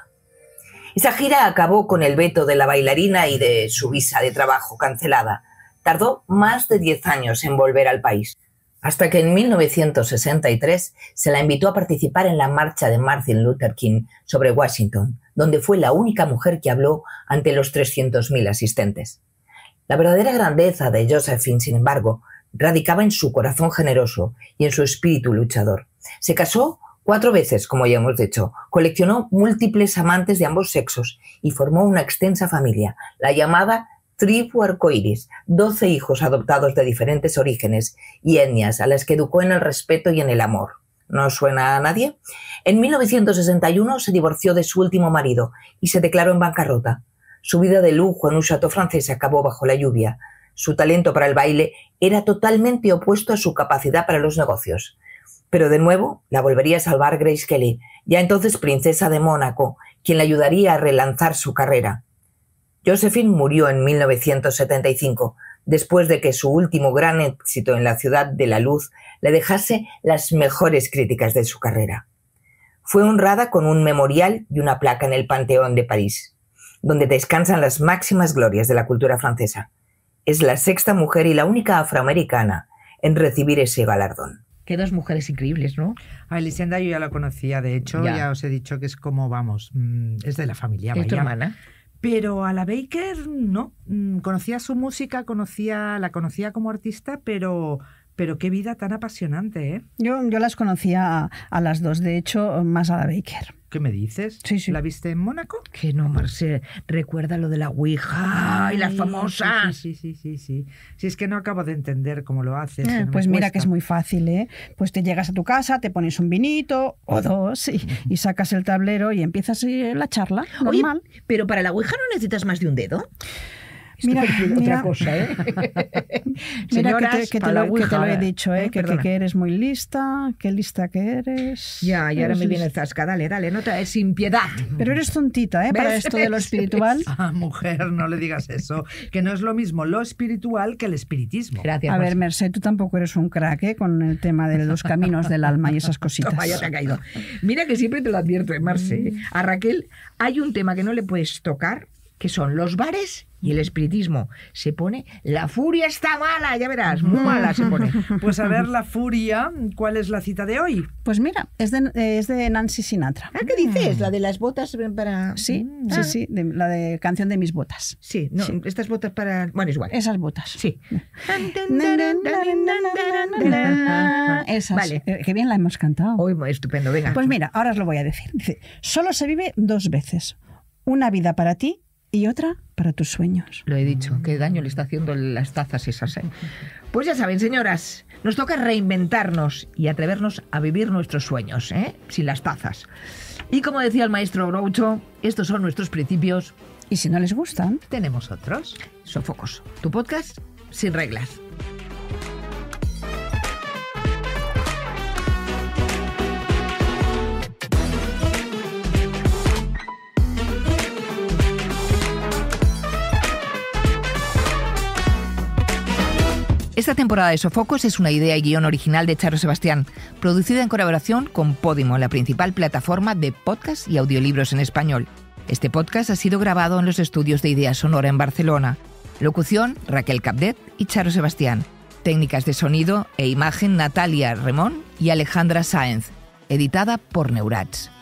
Esa gira acabó con el veto de la bailarina y de su visa de trabajo cancelada. Tardó más de diez años en volver al país, hasta que en mil novecientos sesenta y tres se la invitó a participar en la marcha de Martin Luther King sobre Washington, donde fue la única mujer que habló ante los trescientos mil asistentes. La verdadera grandeza de Josephine, sin embargo, radicaba en su corazón generoso y en su espíritu luchador. Se casó cuatro veces, como ya hemos dicho, coleccionó múltiples amantes de ambos sexos y formó una extensa familia, la llamada Tribu Arcoíris, doce hijos adoptados de diferentes orígenes y etnias a las que educó en el respeto y en el amor. ¿No suena a nadie? En mil novecientos sesenta y uno se divorció de su último marido y se declaró en bancarrota. Su vida de lujo en un chateau francés acabó bajo la lluvia. Su talento para el baile era totalmente opuesto a su capacidad para los negocios. Pero de nuevo la volvería a salvar Grace Kelly, ya entonces princesa de Mónaco, quien le ayudaría a relanzar su carrera. Josephine murió en mil novecientos setenta y cinco, después de que su último gran éxito en la Ciudad de la Luz le dejase las mejores críticas de su carrera. Fue honrada con un memorial y una placa en el Panteón de París, donde descansan las máximas glorias de la cultura francesa. Es la sexta mujer y la única afroamericana en recibir ese galardón. Qué dos mujeres increíbles, ¿no? A Elisenda yo ya la conocía, de hecho, ya, ya os he dicho que es como, vamos, es de la familia. ¿Es tu hermana? Pero a la Baker no. Conocía su música, conocía, la conocía como artista, pero... Pero qué vida tan apasionante, ¿eh? Yo, yo las conocía a, a las dos, de hecho, más a la Baker. ¿Qué me dices? Sí, sí. ¿La viste en Mónaco? Que no, Marce. Recuerda lo de la Ouija y las famosas. Sí, sí, sí, sí, sí. Si es que no acabo de entender cómo lo haces. Eh, no pues mira cuesta. que es muy fácil, ¿eh? Pues te llegas a tu casa, te pones un vinito o dos y, y sacas el tablero y empiezas eh, la charla, normal. Oye, pero para la Ouija no necesitas más de un dedo. Esto Mira, otra mira, cosa, ¿eh? mira que, te, Señoras, que, te para la lo, que te lo he Ouija, dicho, ¿eh? ¿eh? Que, que, que eres muy lista, qué lista que eres. Ya, y ahora Eres- me viene zasca. Dale, dale, no te sin piedad. Pero eres tontita, ¿eh? Para ¿Ves? esto de lo espiritual. Ah, mujer, no le digas eso. Que no es lo mismo lo espiritual que el espiritismo. Gracias. A ver, Marce. Merced, tú tampoco eres un crack, ¿eh? Con el tema de los caminos del alma y esas cositas. Toma, ya te ha caído. Mira que siempre te lo advierto, ¿eh, Marce? A Raquel hay un tema que no le puedes tocar, que son los bares y el espiritismo. Se pone, la furia está mala, ya verás, muy mala se pone. Pues a ver, la furia, ¿cuál es la cita de hoy? Pues mira, es de, es de Nancy Sinatra. Ah, ¿qué dices? La de las botas para... Sí, Ah. sí, sí, de- la de canción de mis botas. Sí, no, Sí. estas botas para... Bueno, es igual. Esas botas. Sí. Esas. Vale. Eh, Qué bien la hemos cantado. Hoy, estupendo, venga. Pues mira, ahora os lo voy a decir. Dice, solo se vive dos veces. Una vida para ti y otra para tus sueños. Lo he dicho, qué daño le está haciendo las tazas esas, ¿eh? Pues ya saben, señoras, nos toca reinventarnos y atrevernos a vivir nuestros sueños, ¿eh? Sin las tazas. Y como decía el maestro Groucho, estos son nuestros principios. Y si no les gustan, ¿Tenemos otros? Sofocos, tu podcast sin reglas. Esta temporada de Sofocos es una idea y guión original de Charo Sebastián, producida en colaboración con Podimo, la principal plataforma de podcast y audiolibros en español. Este podcast ha sido grabado en los estudios de Idea Sonora en Barcelona. Locución, Raquel Capdet y Charo Sebastián. Técnicas de sonido e imagen, Natalia Remón y Alejandra Sáenz. Editada por Neurats.